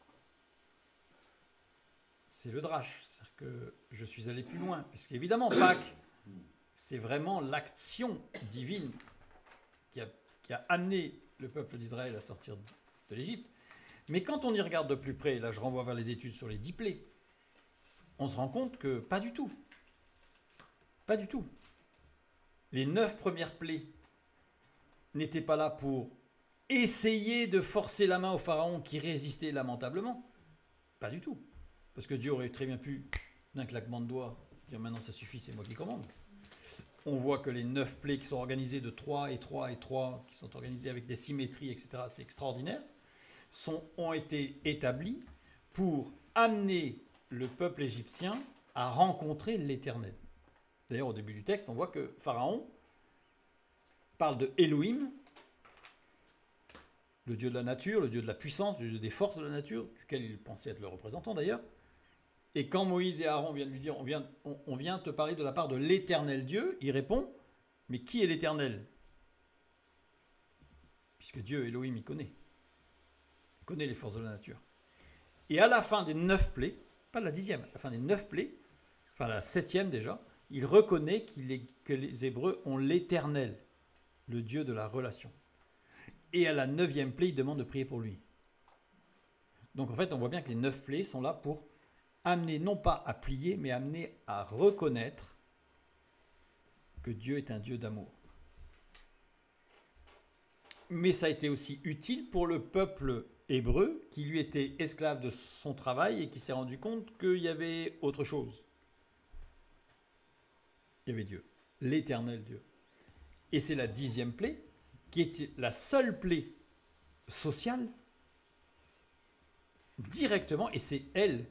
C'est le drache, c'est-à-dire que je suis allé plus loin, puisqu'évidemment Pâques, c'est vraiment l'action divine qui a amené le peuple d'Israël à sortir de l'Égypte. Mais quand on y regarde de plus près, là je renvoie vers les études sur les 10 plaies, on se rend compte que pas du tout. Pas du tout. Les 9 premières plaies n'étaient pas là pour essayer de forcer la main au pharaon qui résistait lamentablement. Pas du tout. Parce que Dieu aurait très bien pu, d'un claquement de doigts, dire maintenant ça suffit, c'est moi qui commande. On voit que les 9 plaies qui sont organisées de 3 et 3 et 3, qui sont organisées avec des symétries, etc., c'est extraordinaire, ont été établies pour amener le peuple égyptien à rencontrer l'Éternel. D'ailleurs, au début du texte, on voit que Pharaon parle de Elohim, le Dieu de la nature, le Dieu de la puissance, le Dieu des forces de la nature, duquel il pensait être le représentant d'ailleurs. Et quand Moïse et Aaron viennent lui dire, on vient te parler de la part de l'Éternel Dieu, il répond, mais qui est l'Éternel? Puisque Dieu, Elohim, il connaît les forces de la nature. Et à la fin des 9 plaies, pas la 10e, à la fin des 9 plaies, enfin la 7e déjà, il reconnaît que les Hébreux ont l'Éternel, le Dieu de la relation. Et à la 9e plaie, il demande de prier pour lui. Donc en fait, on voit bien que les 9 plaies sont là pour amener non pas à plier, mais amener à reconnaître que Dieu est un Dieu d'amour. Mais ça a été aussi utile pour le peuple hébreu qui lui était esclave de son travail et qui s'est rendu compte qu'il y avait autre chose. Il y avait Dieu, l'Éternel Dieu. Et c'est la 10e plaie qui est la seule plaie sociale directement, et c'est elle.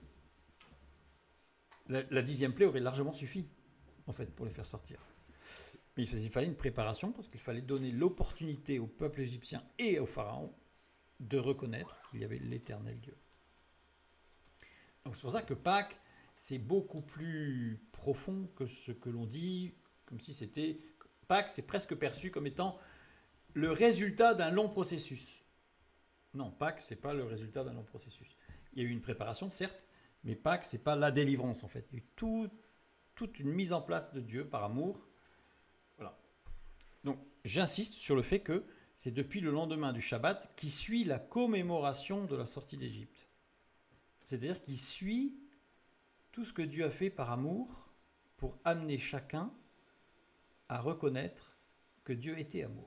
La 10e plaie aurait largement suffi, en fait, pour les faire sortir. Mais il fallait une préparation parce qu'il fallait donner l'opportunité au peuple égyptien et au pharaon de reconnaître qu'il y avait l'Éternel Dieu. Donc c'est pour ça que Pâques, c'est beaucoup plus profond que ce que l'on dit, comme si c'était... Pâques, c'est presque perçu comme étant le résultat d'un long processus. Non, Pâques, ce n'est pas le résultat d'un long processus. Il y a eu une préparation, certes, mais Pâques, ce n'est pas la délivrance, en fait. Il y a eu toute une mise en place de Dieu par amour. Voilà. Donc, j'insiste sur le fait que c'est depuis le lendemain du Shabbat qui suit la commémoration de la sortie d'Égypte. C'est-à-dire qui suit tout ce que Dieu a fait par amour pour amener chacun à reconnaître que Dieu était amour.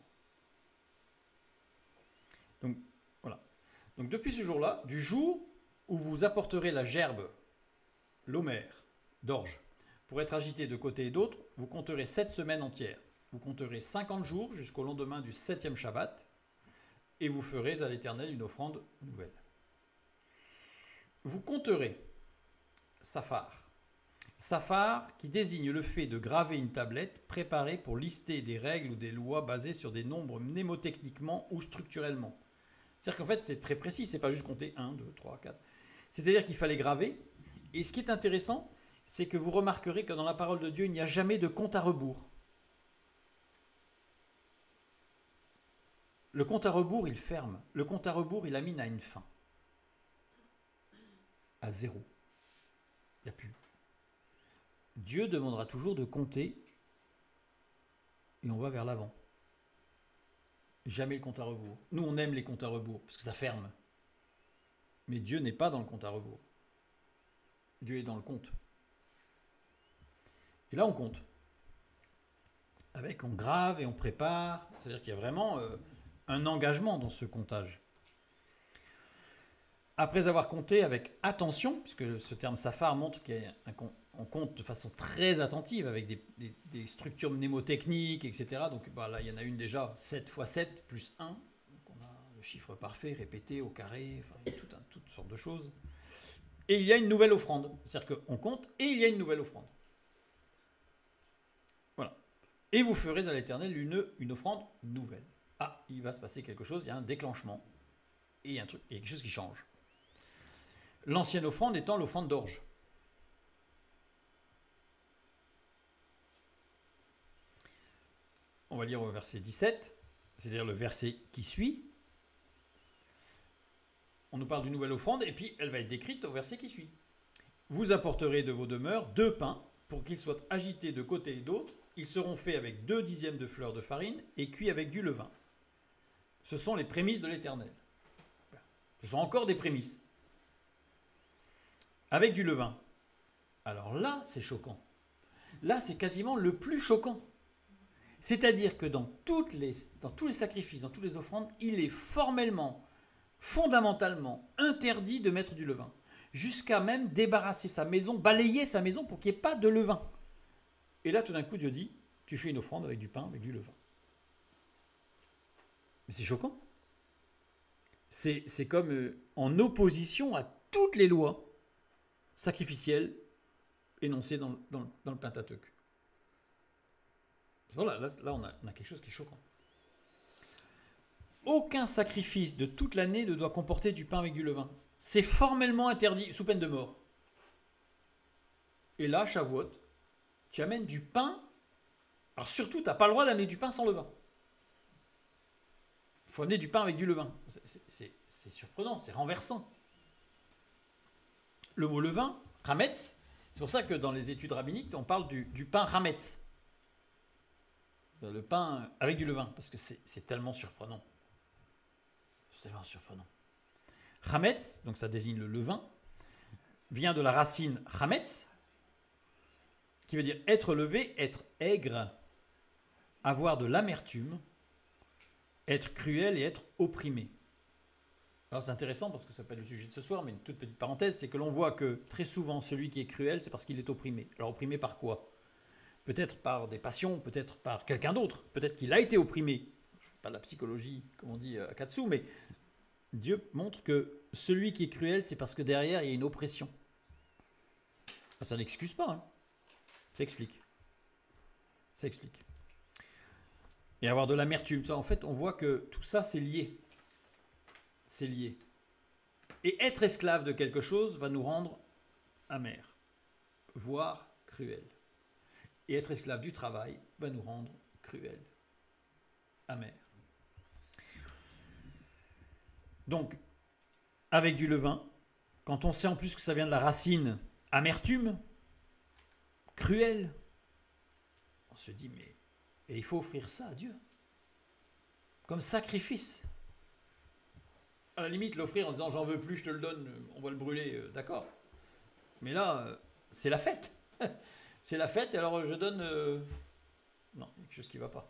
Donc, voilà. Donc, depuis ce jour-là, du jour où vous apporterez la gerbe, l'homère, d'orge, pour être agité de côté et d'autre, vous compterez 7 semaines entières. Vous compterez 50 jours jusqu'au lendemain du 7e Shabbat, et vous ferez à l'Éternel une offrande nouvelle. Vous compterez Safar. Safar qui désigne le fait de graver une tablette préparée pour lister des règles ou des lois basées sur des nombres mnémotechniquement ou structurellement. C'est-à-dire qu'en fait, c'est très précis, c'est pas juste compter 1, 2, 3, 4. C'est-à-dire qu'il fallait graver. Et ce qui est intéressant, c'est que vous remarquerez que dans la parole de Dieu, il n'y a jamais de compte à rebours. Le compte à rebours, il ferme. Le compte à rebours, il amène à une fin. À zéro. Il n'y a plus. Dieu demandera toujours de compter et on va vers l'avant. Jamais le compte à rebours. Nous, on aime les comptes à rebours parce que ça ferme. Mais Dieu n'est pas dans le compte à rebours. Dieu est dans le compte. Et là, on compte. On grave et on prépare. C'est-à-dire qu'il y a vraiment un engagement dans ce comptage. Après avoir compté avec attention, puisque ce terme Safar montre qu'on compte de façon très attentive avec des structures mnémotechniques, etc. Donc là, il y en a une déjà, 7 x 7 plus 1. Donc on a le chiffre parfait répété au carré, enfin, il y a toutes sortes de choses. Et il y a une nouvelle offrande. C'est-à-dire qu'on compte et il y a une nouvelle offrande. Voilà. Et vous ferez à l'Éternel une offrande nouvelle. Ah, il va se passer quelque chose, il y a un déclenchement. Et il y a quelque chose qui change. L'ancienne offrande étant l'offrande d'orge. On va lire au verset 17, c'est-à-dire le verset qui suit. On nous parle d'une nouvelle offrande et puis elle va être décrite au verset qui suit. Vous apporterez de vos demeures 2 pains pour qu'ils soient agités de côté et d'autre. Ils seront faits avec 2 dixièmes de fleur de farine et cuits avec du levain. Ce sont les prémices de l'Éternel. Ce sont encore des prémices. Avec du levain. Alors là, c'est choquant. Là, c'est quasiment le plus choquant. C'est-à-dire que dans tous les sacrifices, dans toutes les offrandes, il est formellement, fondamentalement interdit de mettre du levain. Jusqu'à même débarrasser sa maison, balayer sa maison pour qu'il n'y ait pas de levain. Et là, tout d'un coup, Dieu dit, tu fais une offrande avec du pain, avec du levain. Mais c'est choquant. C'est comme en opposition à toutes les lois sacrificielles énoncées dans le Pentateuque. Voilà, là on a quelque chose qui est choquant. aucun sacrifice de toute l'année ne doit comporter du pain avec du levain. C'est formellement interdit, sous peine de mort. Et là, Shavuot, tu amènes du pain. Alors surtout, tu n'as pas le droit d'amener du pain sans levain. Il faut amener du pain avec du levain. C'est surprenant, c'est renversant. Le mot levain, Hametz, c'est pour ça que dans les études rabbiniques, on parle du pain Hametz. Le pain avec du levain, parce que c'est tellement surprenant. C'est tellement surprenant. Hametz, donc ça désigne le levain, vient de la racine Hametz, qui veut dire être levé, être aigre, avoir de l'amertume, être cruel et être opprimé. Alors c'est intéressant parce que ça peut être le sujet de ce soir, mais une toute petite parenthèse, c'est que l'on voit que très souvent celui qui est cruel, c'est parce qu'il est opprimé. Alors opprimé par quoi? Peut-être par des passions, peut-être par quelqu'un d'autre, peut-être qu'il a été opprimé. Je ne fais pas de la psychologie, comme on dit à Katsu, mais Dieu montre que celui qui est cruel, c'est parce que derrière, il y a une oppression. Ça n'excuse pas, hein. Ça explique. Ça explique. Et avoir de l'amertume, ça, en fait, on voit que tout ça, c'est lié. C'est lié. Et être esclave de quelque chose va nous rendre amers, voire cruel. Et être esclave du travail va nous rendre cruel, amer. Donc, avec du levain, quand on sait en plus que ça vient de la racine amertume, cruel, on se dit, mais et il faut offrir ça à Dieu, comme sacrifice. À la limite, l'offrir en disant, j'en veux plus, je te le donne, on va le brûler, d'accord. Mais là, c'est la fête. C'est la fête, et alors je donne... Non, il y a quelque chose qui ne va pas.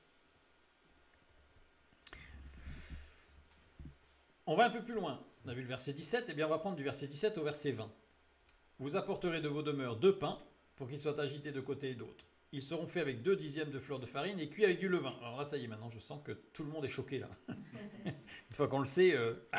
On va un peu plus loin. On a vu le verset 17, et bien on va prendre du verset 17 au verset 20. Vous apporterez de vos demeures 2 pains, pour qu'ils soient agités de côté et d'autre. Ils seront faits avec 2 dixièmes de fleur de farine et cuits avec du levain. Alors là, ça y est, maintenant je sens que tout le monde est choqué là. Une fois qu'on le sait,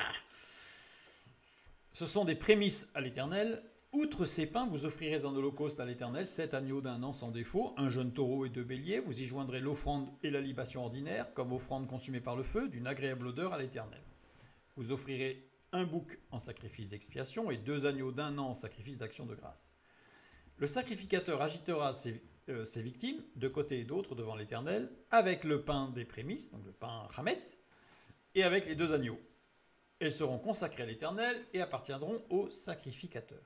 Ce sont des prémices à l'Éternel. Outre ces pains, vous offrirez en holocauste à l'Éternel 7 agneaux d'un an sans défaut, un jeune taureau et 2 béliers. Vous y joindrez l'offrande et la libation ordinaire, comme offrande consumée par le feu, d'une agréable odeur à l'Éternel. Vous offrirez un bouc en sacrifice d'expiation et 2 agneaux d'un an en sacrifice d'action de grâce. Le sacrificateur agitera ses victimes de côté et d'autre devant l'Éternel, avec le pain des prémices, donc le pain Hametz, et avec les 2 agneaux. Elles seront consacrées à l'Éternel et appartiendront au sacrificateur.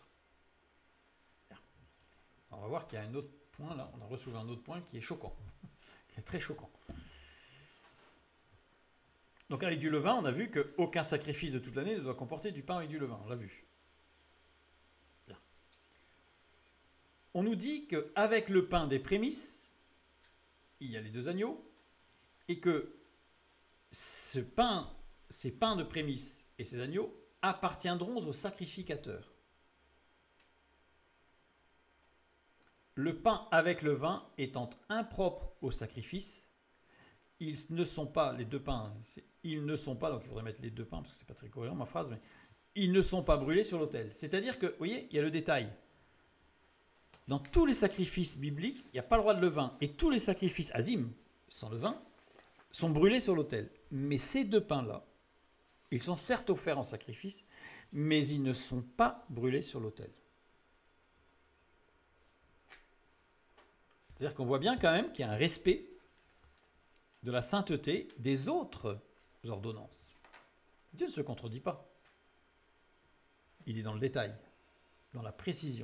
On va voir qu'il y a un autre point là, on a ressoulevé un autre point qui est choquant, qui est très choquant. Donc avec du levain, on a vu qu'aucun sacrifice de toute l'année ne doit comporter du pain avec du levain, on l'a vu. Bien. On nous dit qu'avec le pain des prémices, il y a les 2 agneaux, et que ces pains de prémices et ces agneaux appartiendront au sacrificateur. Le pain avec le vin étant impropre au sacrifice, ils ne sont pas, les 2 pains, ils ne sont pas, donc il faudrait mettre les 2 pains, parce que c'est pas très cohérent ma phrase, mais ils ne sont pas brûlés sur l'autel. C'est-à-dire que, vous voyez, il y a le détail. Dans tous les sacrifices bibliques, il n'y a pas le droit de levain. Et tous les sacrifices azim, sans levain, sont brûlés sur l'autel. Mais ces 2 pains-là, ils sont certes offerts en sacrifice, mais ils ne sont pas brûlés sur l'autel. C'est-à-dire qu'on voit bien quand même qu'il y a un respect de la sainteté des autres ordonnances. Dieu ne se contredit pas. Il est dans le détail, dans la précision.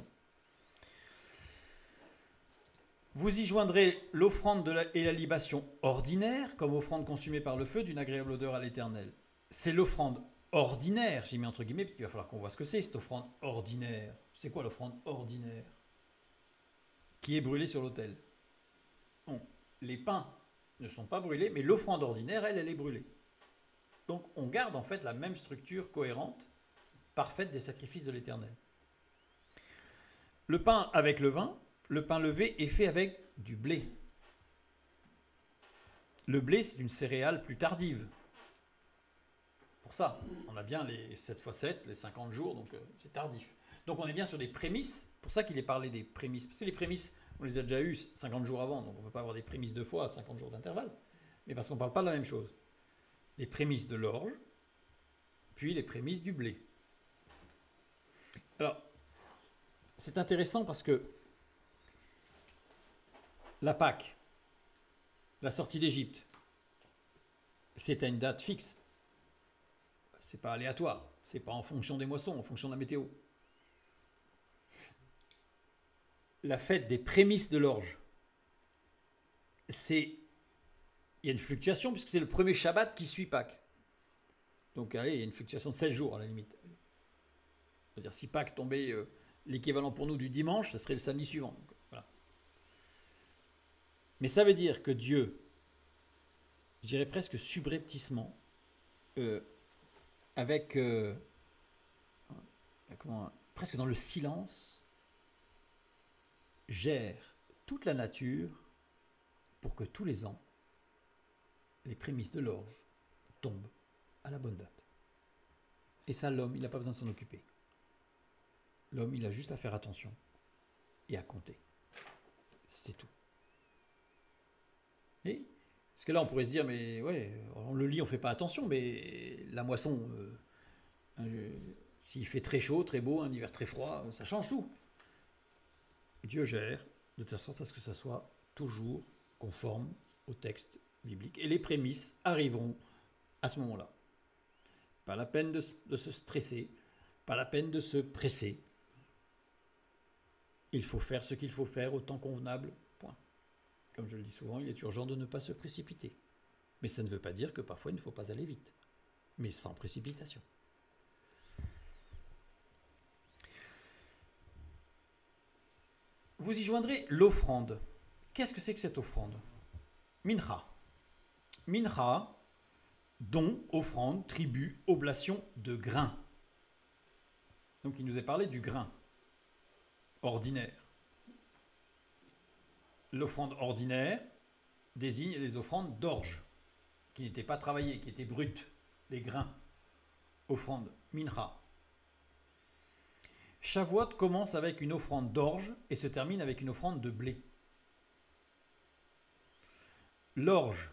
Vous y joindrez l'offrande et la libation ordinaire, comme offrande consumée par le feu d'une agréable odeur à l'Éternel. C'est l'offrande ordinaire, j'ai mis entre guillemets, parce qu'il va falloir qu'on voit ce que c'est, cette offrande ordinaire. C'est quoi l'offrande ordinaire? Qui est brûlée sur l'autel. Bon, les pains ne sont pas brûlés, mais l'offrande ordinaire, elle est brûlée. Donc on garde en fait la même structure cohérente, parfaite des sacrifices de l'Éternel. Le pain avec le vin, le pain levé est fait avec du blé. Le blé, c'est une céréale plus tardive. Pour ça, on a bien les 7 x 7, les 50 jours, donc c'est tardif. Donc on est bien sur des prémices, pour ça qu'il est parlé des prémices. Parce que les prémices, on les a déjà eues 50 jours avant, donc on ne peut pas avoir des prémices 2 fois à 50 jours d'intervalle. Mais parce qu'on ne parle pas de la même chose. les prémices de l'orge, puis les prémices du blé. Alors, c'est intéressant parce que la Pâque, la sortie d'Égypte, c'est à une date fixe. C'est pas aléatoire. C'est pas en fonction des moissons, en fonction de la météo. La fête des prémices de l'orge, il y a une fluctuation puisque c'est le premier Shabbat qui suit Pâques. Donc allez, il y a une fluctuation de 16 jours à la limite. C'est-à-dire si Pâques tombait l'équivalent pour nous du dimanche, ça serait le samedi suivant. Donc, voilà. Mais ça veut dire que Dieu, je dirais presque subrepticement, presque dans le silence, gère toute la nature pour que tous les ans, les prémices de l'orge tombent à la bonne date. Et ça, l'homme, il n'a pas besoin de s'en occuper. L'homme, il a juste à faire attention et à compter. C'est tout. Et parce que là, on pourrait se dire, mais ouais, on le lit, on ne fait pas attention, mais la moisson, s'il fait très chaud, très beau, un hiver très froid, ça change tout. Dieu gère de telle sorte à ce que ça soit toujours conforme au texte biblique. Et les prémices arriveront à ce moment-là. Pas la peine de se stresser, pas la peine de se presser. Il faut faire ce qu'il faut faire au temps convenable, point. Comme je le dis souvent, il est urgent de ne pas se précipiter. Mais ça ne veut pas dire que parfois il ne faut pas aller vite, mais sans précipitation. Vous y joindrez l'offrande. Qu'est-ce que c'est que cette offrande? Mincha. Mincha, don, offrande, tribut, oblation de grain. Donc il nous est parlé du grain ordinaire. L'offrande ordinaire désigne les offrandes d'orge, qui n'étaient pas travaillées, qui étaient brutes, les grains. Offrande mincha. Shavuot commence avec une offrande d'orge et se termine avec une offrande de blé. L'orge,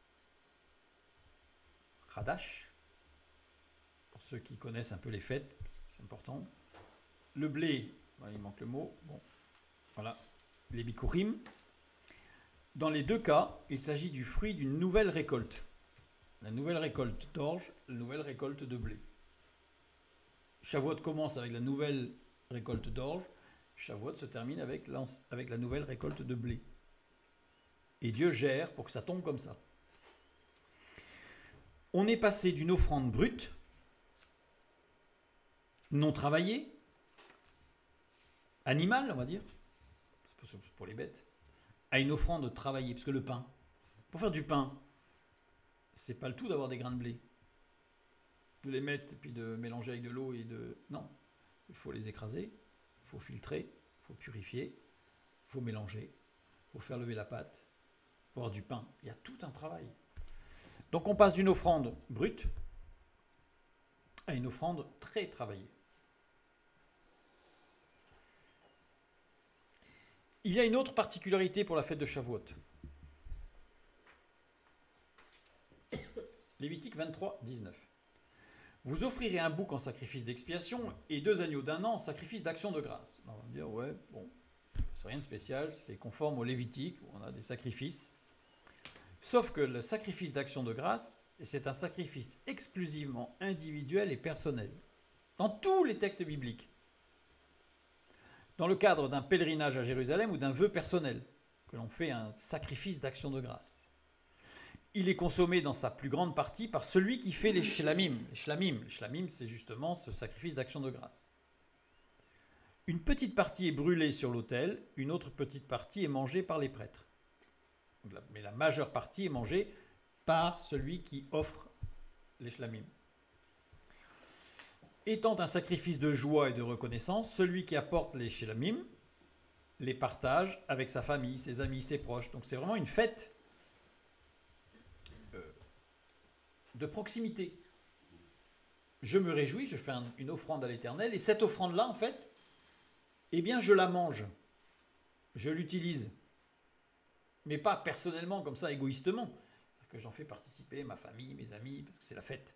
Hadash, pour ceux qui connaissent un peu les fêtes, c'est important. Le blé, il manque le mot, bon, voilà, les bikurim. Dans les deux cas, il s'agit du fruit d'une nouvelle récolte. La nouvelle récolte d'orge, la nouvelle récolte de blé. Shavuot commence avec la nouvelle récolte d'orge, Shavuot se termine avec la nouvelle récolte de blé. Et Dieu gère pour que ça tombe comme ça. On est passé d'une offrande brute, non travaillée, animale, on va dire, pour les bêtes, à une offrande travaillée, parce que le pain, pour faire du pain, c'est pas le tout d'avoir des grains de blé, de les mettre et puis de mélanger avec de l'eau et de... Non, il faut les écraser, il faut filtrer, il faut purifier, il faut mélanger, il faut faire lever la pâte, pour avoir du pain. Il y a tout un travail. Donc on passe d'une offrande brute à une offrande très travaillée. Il y a une autre particularité pour la fête de Shavuot. Lévitique 23, 19. Vous offrirez un bouc en sacrifice d'expiation et 2 agneaux d'1 an en sacrifice d'action de grâce. Alors on va me dire, ouais, bon, c'est rien de spécial, c'est conforme au Lévitique, où on a des sacrifices. Sauf que le sacrifice d'action de grâce, c'est un sacrifice exclusivement individuel et personnel. Dans tous les textes bibliques. Dans le cadre d'un pèlerinage à Jérusalem ou d'un vœu personnel, que l'on fait un sacrifice d'action de grâce. Il est consommé dans sa plus grande partie par celui qui fait les shlamim. Les shlamim, c'est justement ce sacrifice d'action de grâce. Une petite partie est brûlée sur l'autel, une autre petite partie est mangée par les prêtres. Mais la majeure partie est mangée par celui qui offre les shlamim. Étant un sacrifice de joie et de reconnaissance, celui qui apporte les shlamim les partage avec sa famille, ses amis, ses proches. Donc c'est vraiment une fête de proximité. Je me réjouis, je fais une offrande à l'Éternel, et cette offrande-là, en fait, eh bien, je la mange. Je l'utilise. Mais pas personnellement, comme ça, égoïstement. que j'en fais participer ma famille, mes amis, parce que c'est la fête.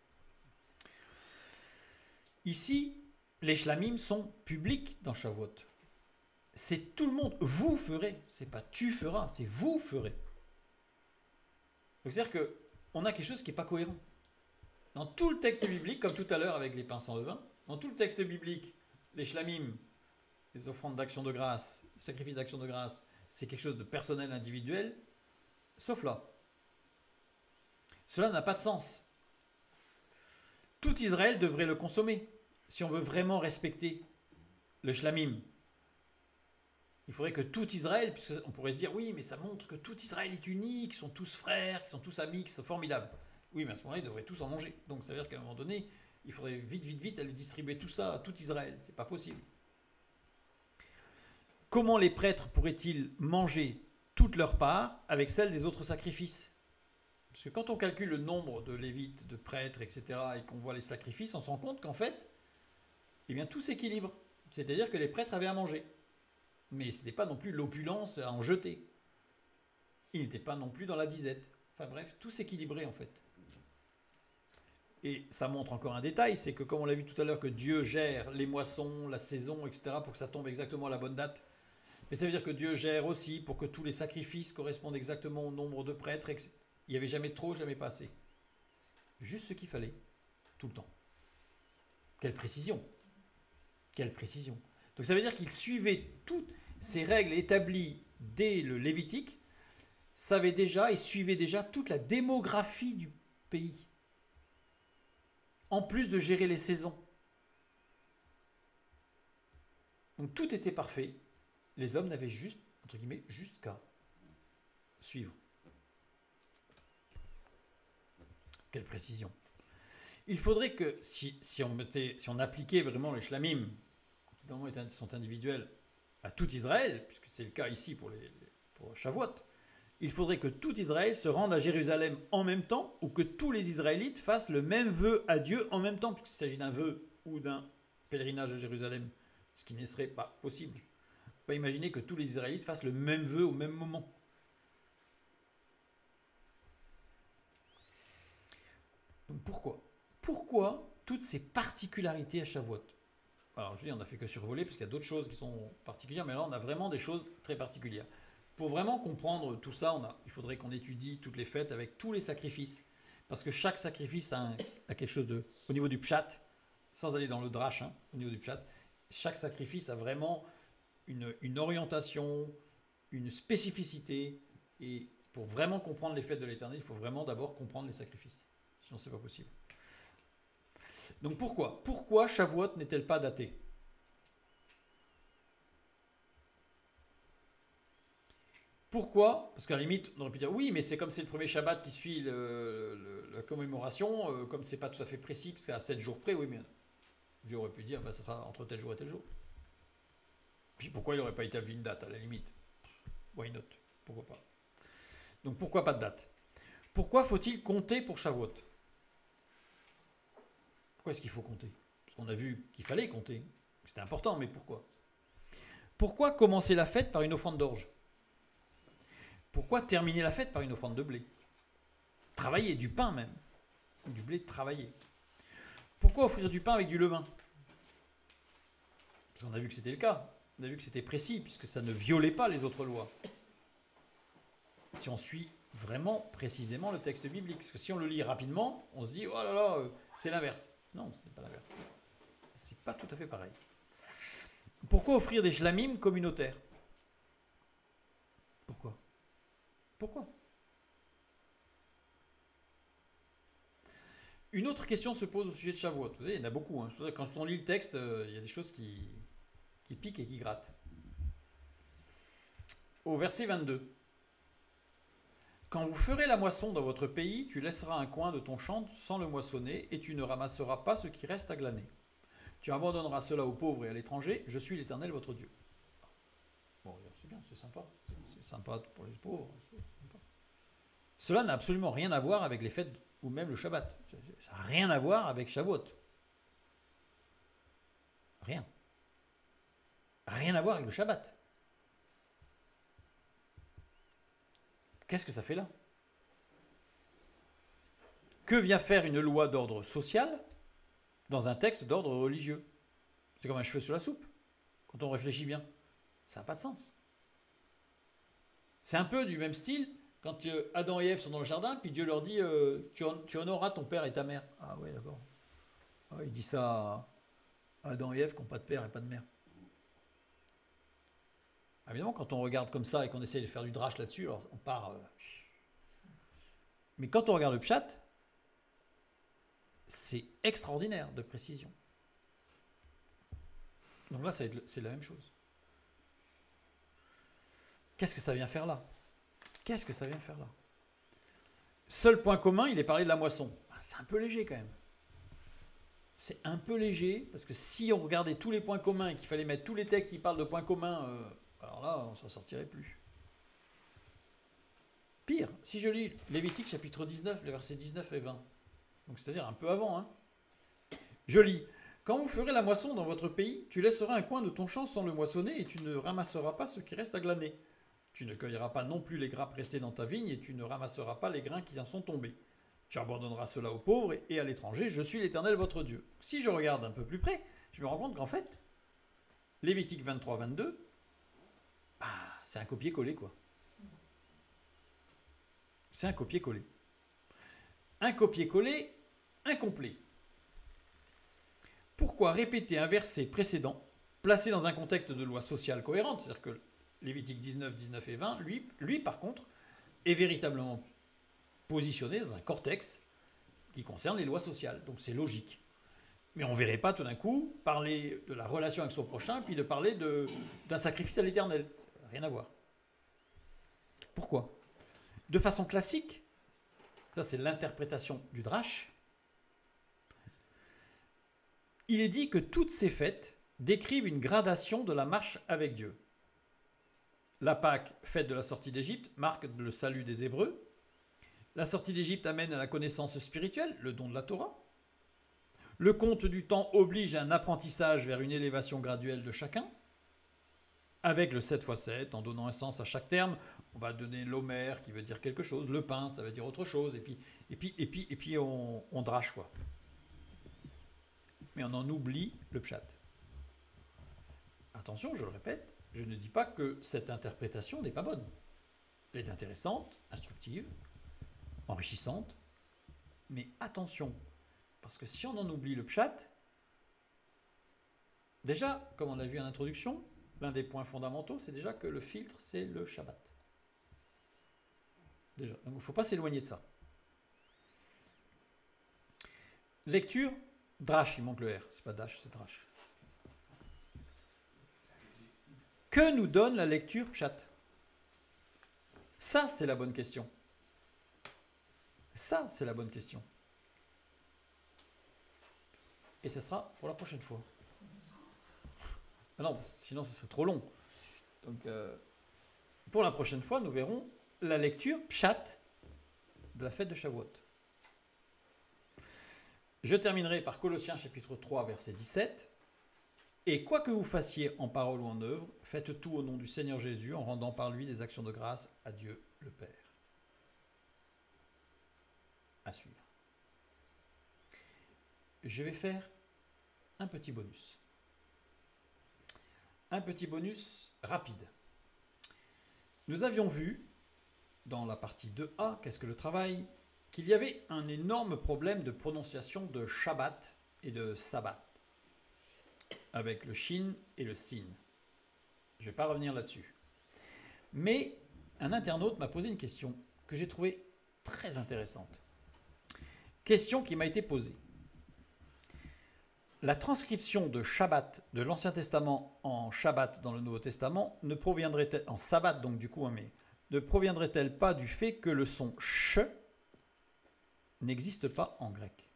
Ici, les shlamim sont publics dans Shavuot. C'est tout le monde. Vous ferez. C'est pas tu feras, c'est vous ferez. C'est-à-dire qu'on a quelque chose qui n'est pas cohérent. Dans tout le texte biblique, comme tout à l'heure avec les pains sans levain, dans tout le texte biblique, les shlamim, les offrandes d'action de grâce, les sacrifices d'action de grâce, c'est quelque chose de personnel, individuel, sauf là. Cela n'a pas de sens. Tout Israël devrait le consommer. Si on veut vraiment respecter le shlamim, il faudrait que tout Israël, puisqu'on pourrait se dire, oui, mais ça montre que tout Israël est uni, qu'ils sont tous frères, qu'ils sont tous amis, que c'est formidable. Oui, mais à ce moment-là, ils devraient tous en manger. Donc ça veut dire qu'à un moment donné, il faudrait vite aller distribuer tout ça à tout Israël. C'est pas possible. Comment les prêtres pourraient-ils manger toute leur part avec celle des autres sacrifices? Parce que quand on calcule le nombre de lévites, de prêtres, etc., et qu'on voit les sacrifices, on se rend compte qu'en fait, eh bien, tout s'équilibre. C'est-à-dire que les prêtres avaient à manger. Mais ce n'était pas non plus l'opulence à en jeter. Il n'était pas non plus dans la disette. Enfin bref, tout s'équilibrait en fait. Et ça montre encore un détail, c'est que comme on l'a vu tout à l'heure, que Dieu gère les moissons, la saison, etc., pour que ça tombe exactement à la bonne date. Mais ça veut dire que Dieu gère aussi pour que tous les sacrifices correspondent exactement au nombre de prêtres. Il n'y avait jamais trop, jamais pas assez. Juste ce qu'il fallait, tout le temps. Quelle précision! Quelle précision! Donc ça veut dire qu'il suivait toutes ces règles établies dès le Lévitique, savait déjà et suivait déjà toute la démographie du pays. En plus de gérer les saisons. Donc tout était parfait. Les hommes n'avaient juste, entre guillemets, juste qu'à suivre. Quelle précision. Il faudrait que si on appliquait vraiment les shlamim, qui normalement sont individuels, à tout Israël, puisque c'est le cas ici pour Shavuot, il faudrait que tout Israël se rende à Jérusalem en même temps, ou que tous les Israélites fassent le même vœu à Dieu en même temps, puisqu'il s'agit d'un vœu ou d'un pèlerinage à Jérusalem, ce qui ne serait pas possible. On ne peut pas imaginer que tous les Israélites fassent le même vœu au même moment. Donc pourquoi toutes ces particularités à Shavuot? Alors je dis, on n'a fait que survoler, parce qu'il y a d'autres choses qui sont particulières, mais là on a vraiment des choses très particulières. Pour vraiment comprendre tout ça, il faudrait qu'on étudie toutes les fêtes avec tous les sacrifices, parce que chaque sacrifice a quelque chose de... Au niveau du pshat, sans aller dans le drash, au niveau du pshat, chaque sacrifice a vraiment une orientation, une spécificité, et pour vraiment comprendre les fêtes de l'Éternel, il faut vraiment d'abord comprendre les sacrifices. Sinon c'est pas possible. Donc pourquoi Shavuot n'est-elle pas datée? Pourquoi? Parce qu'à la limite, on aurait pu dire oui, mais c'est comme c'est le premier Shabbat qui suit la commémoration, comme c'est pas tout à fait précis, parce que c'est à 7 jours près, oui, mais Dieu aurait pu dire ça sera entre tel jour et tel jour. Puis pourquoi il n'aurait pas établi une date à la limite? Why not? Pourquoi pas? Donc pourquoi pas de date? Pourquoi faut-il compter pour Shavuot? Pourquoi est-ce qu'il faut compter? Parce qu'on a vu qu'il fallait compter. C'était important, mais pourquoi? Pourquoi commencer la fête par une offrande d'orge? Pourquoi terminer la fête par une offrande de blé? Travailler, du pain même. Du blé travaillé. Pourquoi offrir du pain avec du levain? Parce qu'on a vu que c'était le cas. On a vu que c'était précis, puisque ça ne violait pas les autres lois. Si on suit vraiment précisément le texte biblique. Parce que si on le lit rapidement, on se dit, oh là là, c'est l'inverse. Non, ce n'est pas l'inverse. C'est pas tout à fait pareil. Pourquoi offrir des shlamim communautaires? Pourquoi? Une autre question se pose au sujet de Shavuot. Vous savez, il y en a beaucoup. Quand on lit le texte, il y a des choses qui piquent et qui grattent. Au verset 22. Quand vous ferez la moisson dans votre pays, tu laisseras un coin de ton champ sans le moissonner, et tu ne ramasseras pas ce qui reste à glaner. Tu abandonneras cela aux pauvres et à l'étranger. Je suis l'Éternel, votre Dieu. Bon, c'est bien, c'est sympa. C'est sympa pour les pauvres. Cela n'a absolument rien à voir avec les fêtes ou même le Shabbat. Ça n'a rien à voir avec Shavuot. Rien. Rien à voir avec le Shabbat. Qu'est-ce que ça fait là? Que vient faire une loi d'ordre social dans un texte d'ordre religieux? C'est comme un cheveu sur la soupe, quand on réfléchit bien. Ça n'a pas de sens. C'est un peu du même style quand Adam et Ève sont dans le jardin, puis Dieu leur dit tu honoreras ton père et ta mère. Ah ouais, d'accord. Ah, il dit ça à Adam et Ève qui n'ont pas de père et pas de mère. Évidemment, quand on regarde comme ça et qu'on essaie de faire du drache là-dessus, alors on part. Mais quand on regarde le pshat, c'est extraordinaire de précision. Donc là, c'est la même chose. Qu'est-ce que ça vient faire là? Qu'est-ce que ça vient faire là? Seul point commun, il est parlé de la moisson. C'est un peu léger quand même. C'est un peu léger, parce que si on regardait tous les points communs et qu'il fallait mettre tous les textes qui parlent de points communs, alors là, on s'en sortirait plus. Pire, si je lis Lévitique chapitre 19, les versets 19 et 20, donc c'est-à-dire un peu avant, hein, je lis. Quand vous ferez la moisson dans votre pays, tu laisseras un coin de ton champ sans le moissonner et tu ne ramasseras pas ce qui reste à glaner. Tu ne cueilleras pas non plus les grappes restées dans ta vigne et tu ne ramasseras pas les grains qui en sont tombés. Tu abandonneras cela aux pauvres et à l'étranger. Je suis l'Éternel votre Dieu. Si je regarde un peu plus près, je me rends compte qu'en fait, Lévitique 23, 22, c'est un copier-coller, quoi. C'est un copier-coller. Un copier-coller incomplet. Pourquoi répéter un verset précédent, placé dans un contexte de loi sociale cohérente? C'est-à-dire que Lévitique 19, 19 et 20, lui par contre, est véritablement positionné dans un cortex qui concerne les lois sociales. Donc c'est logique. Mais on ne verrait pas tout d'un coup parler de la relation avec son prochain, puis de parler d'un sacrifice à l'Éternel. Ça n'a rien à voir. Pourquoi? De façon classique, ça c'est l'interprétation du Drache, il est dit que toutes ces fêtes décrivent une gradation de la marche avec Dieu. La Pâque, fête de la sortie d'Égypte, marque le salut des Hébreux. La sortie d'Égypte amène à la connaissance spirituelle, le don de la Torah. Le compte du temps oblige à un apprentissage vers une élévation graduelle de chacun. Avec le 7 x 7, en donnant un sens à chaque terme, on va donner l'homère qui veut dire quelque chose, le pain ça veut dire autre chose, et puis on drache quoi. Mais on en oublie le pshat. Attention, je le répète, je ne dis pas que cette interprétation n'est pas bonne. Elle est intéressante, instructive, enrichissante, mais attention, parce que si on en oublie le pshat, déjà, comme on l'a vu en introduction, l'un des points fondamentaux, c'est déjà que le filtre, c'est le Shabbat. Déjà, donc il ne faut pas s'éloigner de ça. Lecture, drash, il manque le R, c'est pas dash, c'est drash. Que nous donne la lecture pshat? Ça, c'est la bonne question. Ça, c'est la bonne question. Et ce sera pour la prochaine fois. Ah non, sinon ce serait trop long. Donc, pour la prochaine fois, nous verrons la lecture pshat de la fête de Shavuot. Je terminerai par Colossiens chapitre 3, verset 17. Et quoi que vous fassiez en parole ou en œuvre, faites tout au nom du Seigneur Jésus en rendant par lui des actions de grâce à Dieu le Père. À suivre. Je vais faire un petit bonus. Un petit bonus rapide. Nous avions vu, dans la partie 2a, qu'est-ce que le travail, qu'il y avait un énorme problème de prononciation de Shabbat et de Sabbat, avec le shin et le sin. Je ne vais pas revenir là-dessus. Mais un internaute m'a posé une question que j'ai trouvée très intéressante. Question qui m'a été posée. La transcription de Shabbat de l'Ancien Testament en Shabbat dans le Nouveau Testament ne proviendrait-elle, en Sabbat donc du coup, mais ne proviendrait-elle pas du fait que le son sh n'existe pas en grec?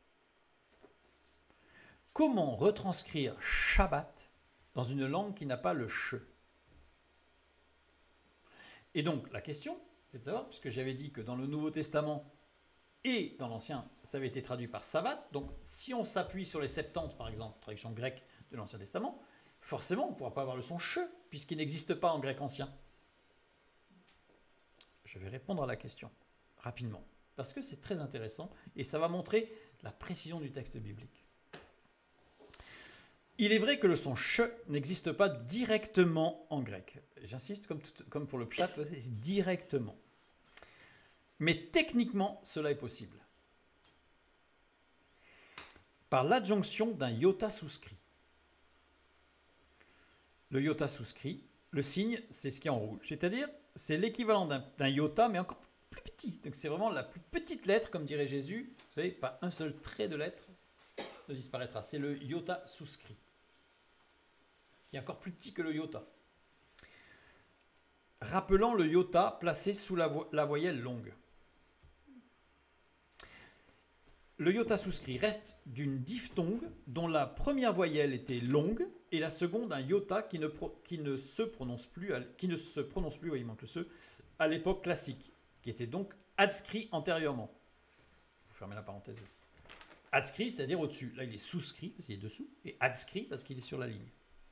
Comment retranscrire Shabbat dans une langue qui n'a pas le sh? Et donc la question, c'est de savoir, puisque j'avais dit que dans le Nouveau Testament et dans l'Ancien, ça avait été traduit par Sabbat, donc si on s'appuie sur les Septante, par exemple, traduction grecque de l'Ancien Testament, forcément on ne pourra pas avoir le son sh, puisqu'il n'existe pas en grec ancien. Je vais répondre à la question, rapidement. parce que c'est très intéressant et ça va montrer la précision du texte biblique. Il est vrai que le son ch n'existe pas directement en grec. J'insiste, comme pour le pshat, c'est directement. Mais techniquement, cela est possible. Par l'adjonction d'un iota souscrit. Le iota souscrit, le signe, c'est ce qui est en rouge. C'est-à-dire, c'est l'équivalent d'un iota, mais encore plus petit. Donc c'est vraiment la plus petite lettre, comme dirait Jésus. Vous savez, pas un seul trait de lettre ne disparaîtra. C'est le iota souscrit, qui est encore plus petit que le iota. Rappelant le iota placé sous la voyelle longue. Le iota souscrit reste d'une diphtongue dont la première voyelle était longue et la seconde un iota qui ne se prononce plus, oui, il manque le se, à l'époque classique, qui était donc adscrit antérieurement. Vous fermez la parenthèse aussi. Adscrit, c'est-à-dire au-dessus. Là, il est souscrit parce qu'il est dessous et adscrit parce qu'il est sur la ligne.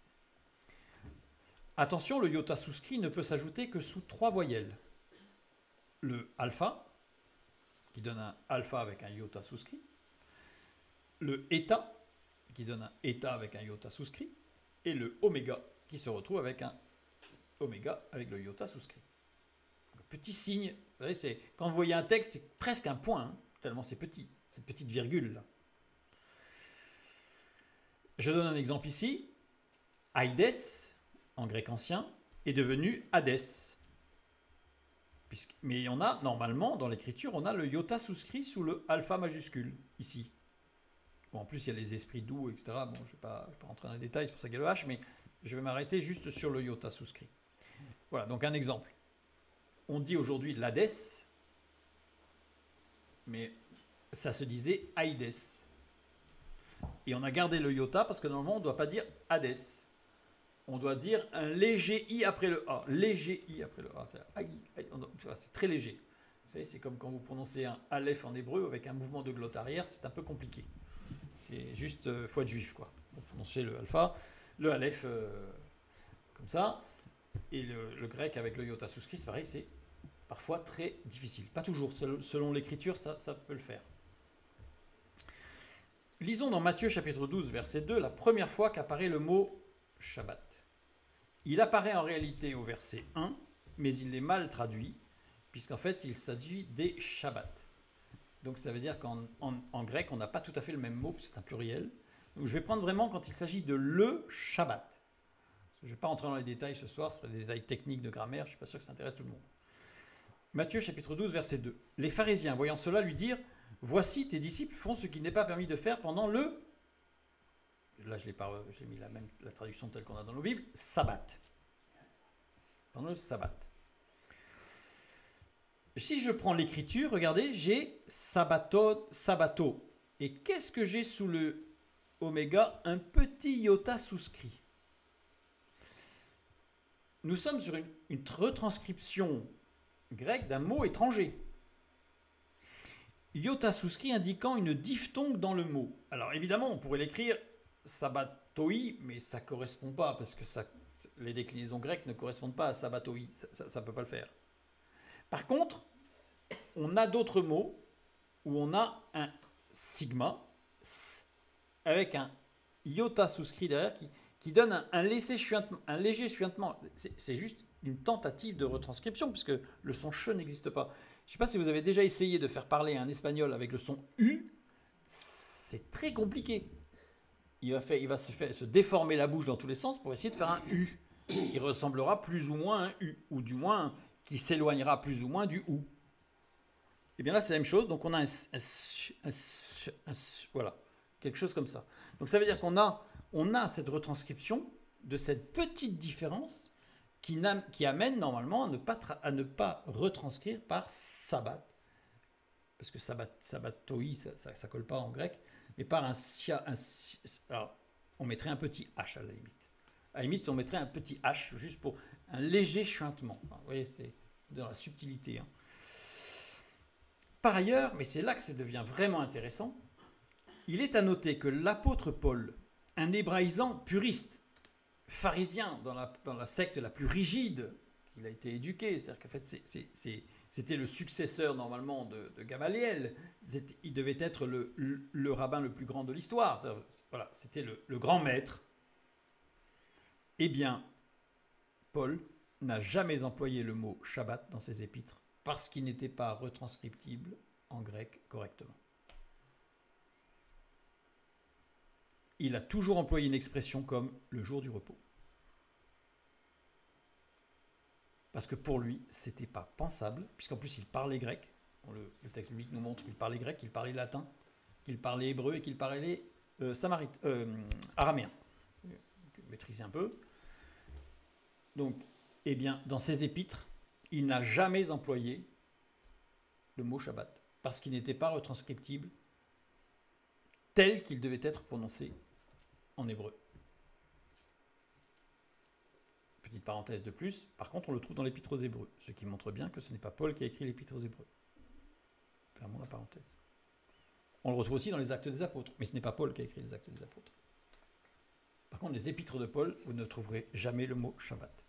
Attention, le iota souscrit ne peut s'ajouter que sous 3 voyelles. Le alpha, qui donne un alpha avec un iota souscrit, le eta, qui donne un eta avec un iota souscrit, et le oméga, qui se retrouve avec un oméga avec le iota souscrit. Petit signe, vous savez, quand vous voyez un texte, c'est presque un point, hein, tellement c'est petit, cette petite virgule là. Je donne un exemple ici. Aides, en grec ancien, est devenu Hadès. Mais on a, normalement, dans l'écriture, on a le iota souscrit sous le alpha majuscule, ici. Bon, en plus, il y a les esprits doux, etc. Bon, je ne vais pas rentrer dans les détails, c'est pour ça qu'il y a le H, mais je vais m'arrêter juste sur le iota souscrit. Voilà, donc un exemple. On dit aujourd'hui l'Hadès, mais ça se disait Aides. Et on a gardé le iota parce que normalement, on ne doit pas dire Hadès. On doit dire un léger i après le a. Léger i après le a. C'est très léger. Vous savez, c'est comme quand vous prononcez un aleph en hébreu avec un mouvement de glotte arrière, c'est un peu compliqué. C'est juste foi de juif, quoi. Pour prononcer le alpha, le aleph comme ça, et le grec avec le iota souscrit, c'est pareil, c'est parfois très difficile. Pas toujours, selon l'écriture, ça peut le faire. Lisons dans Matthieu chapitre 12, verset 2, la première fois qu'apparaît le mot Shabbat. Il apparaît en réalité au verset 1, mais il est mal traduit, puisqu'en fait, il s'agit des Shabbats. Donc ça veut dire qu'en grec, on n'a pas tout à fait le même mot, c'est un pluriel. Donc je vais prendre vraiment quand il s'agit de le Shabbat. Je ne vais pas rentrer dans les détails ce soir, ce sera des détails techniques de grammaire, je ne suis pas sûr que ça intéresse tout le monde. Matthieu chapitre 12, verset 2. Les pharisiens, voyant cela, lui dirent, « Voici, tes disciples font ce qui n'est pas permis de faire pendant le... » Là, j'ai mis la traduction telle qu'on a dans nos Bibles, Sabbat. Pendant le Sabbat. Si je prends l'écriture, regardez, j'ai sabbato. Et qu'est-ce que j'ai sous le oméga? Un petit iota souscrit. Nous sommes sur une retranscription grecque d'un mot étranger. Iota souscrit indiquant une diphtongue dans le mot. Alors évidemment, on pourrait l'écrire sabbatoi, mais ça ne correspond pas, parce que les déclinaisons grecques ne correspondent pas à sabbatoi. Ça ne peut pas le faire. Par contre, on a d'autres mots où on a un sigma avec un iota souscrit derrière qui donne un léger chuintement. C'est juste une tentative de retranscription puisque le son che n'existe pas. Je ne sais pas si vous avez déjà essayé de faire parler un espagnol avec le son u. C'est très compliqué. Il va se déformer la bouche dans tous les sens pour essayer de faire un u qui ressemblera plus ou moins à un u, ou du moins qui s'éloignera plus ou moins du ou. Et bien là, c'est la même chose. Donc on a voilà, quelque chose comme ça. Donc ça veut dire qu'on a cette retranscription de cette petite différence qui amène normalement à ne pas retranscrire par sabbat. Parce que sabbatoi, ça ne colle pas en grec, mais par alors, on mettrait un petit h à la limite. À la limite, on mettrait un petit h juste pour un léger chuintement. Enfin, vous voyez, c'est dans la subtilité. Hein. Par ailleurs, mais c'est là que ça devient vraiment intéressant, il est à noter que l'apôtre Paul, un hébraïsant puriste, pharisien dans la secte la plus rigide qu'il a été éduqué, c'est-à-dire qu'en fait C'était le successeur normalement de Gamaliel. Il devait être le rabbin le plus grand de l'histoire. Voilà, c'était le grand maître. Eh bien, Paul n'a jamais employé le mot Shabbat dans ses épîtres parce qu'il n'était pas retranscriptible en grec correctement. Il a toujours employé une expression comme le jour du repos. Parce que pour lui, c'était pas pensable, puisqu'en plus il parlait grec. Le texte biblique nous montre qu'il parlait grec, qu'il parlait latin, qu'il parlait hébreu et qu'il parlait araméen. Tu maîtrisais un peu. Donc, eh bien, dans ses épîtres, il n'a jamais employé le mot Shabbat, parce qu'il n'était pas retranscriptible tel qu'il devait être prononcé en hébreu. Petite parenthèse de plus, par contre on le trouve dans l'épître aux Hébreux, ce qui montre bien que ce n'est pas Paul qui a écrit l'épître aux Hébreux. Fermons la parenthèse. On le retrouve aussi dans les Actes des Apôtres, mais ce n'est pas Paul qui a écrit les Actes des Apôtres. Par contre, les épîtres de Paul, vous ne trouverez jamais le mot Shabbat.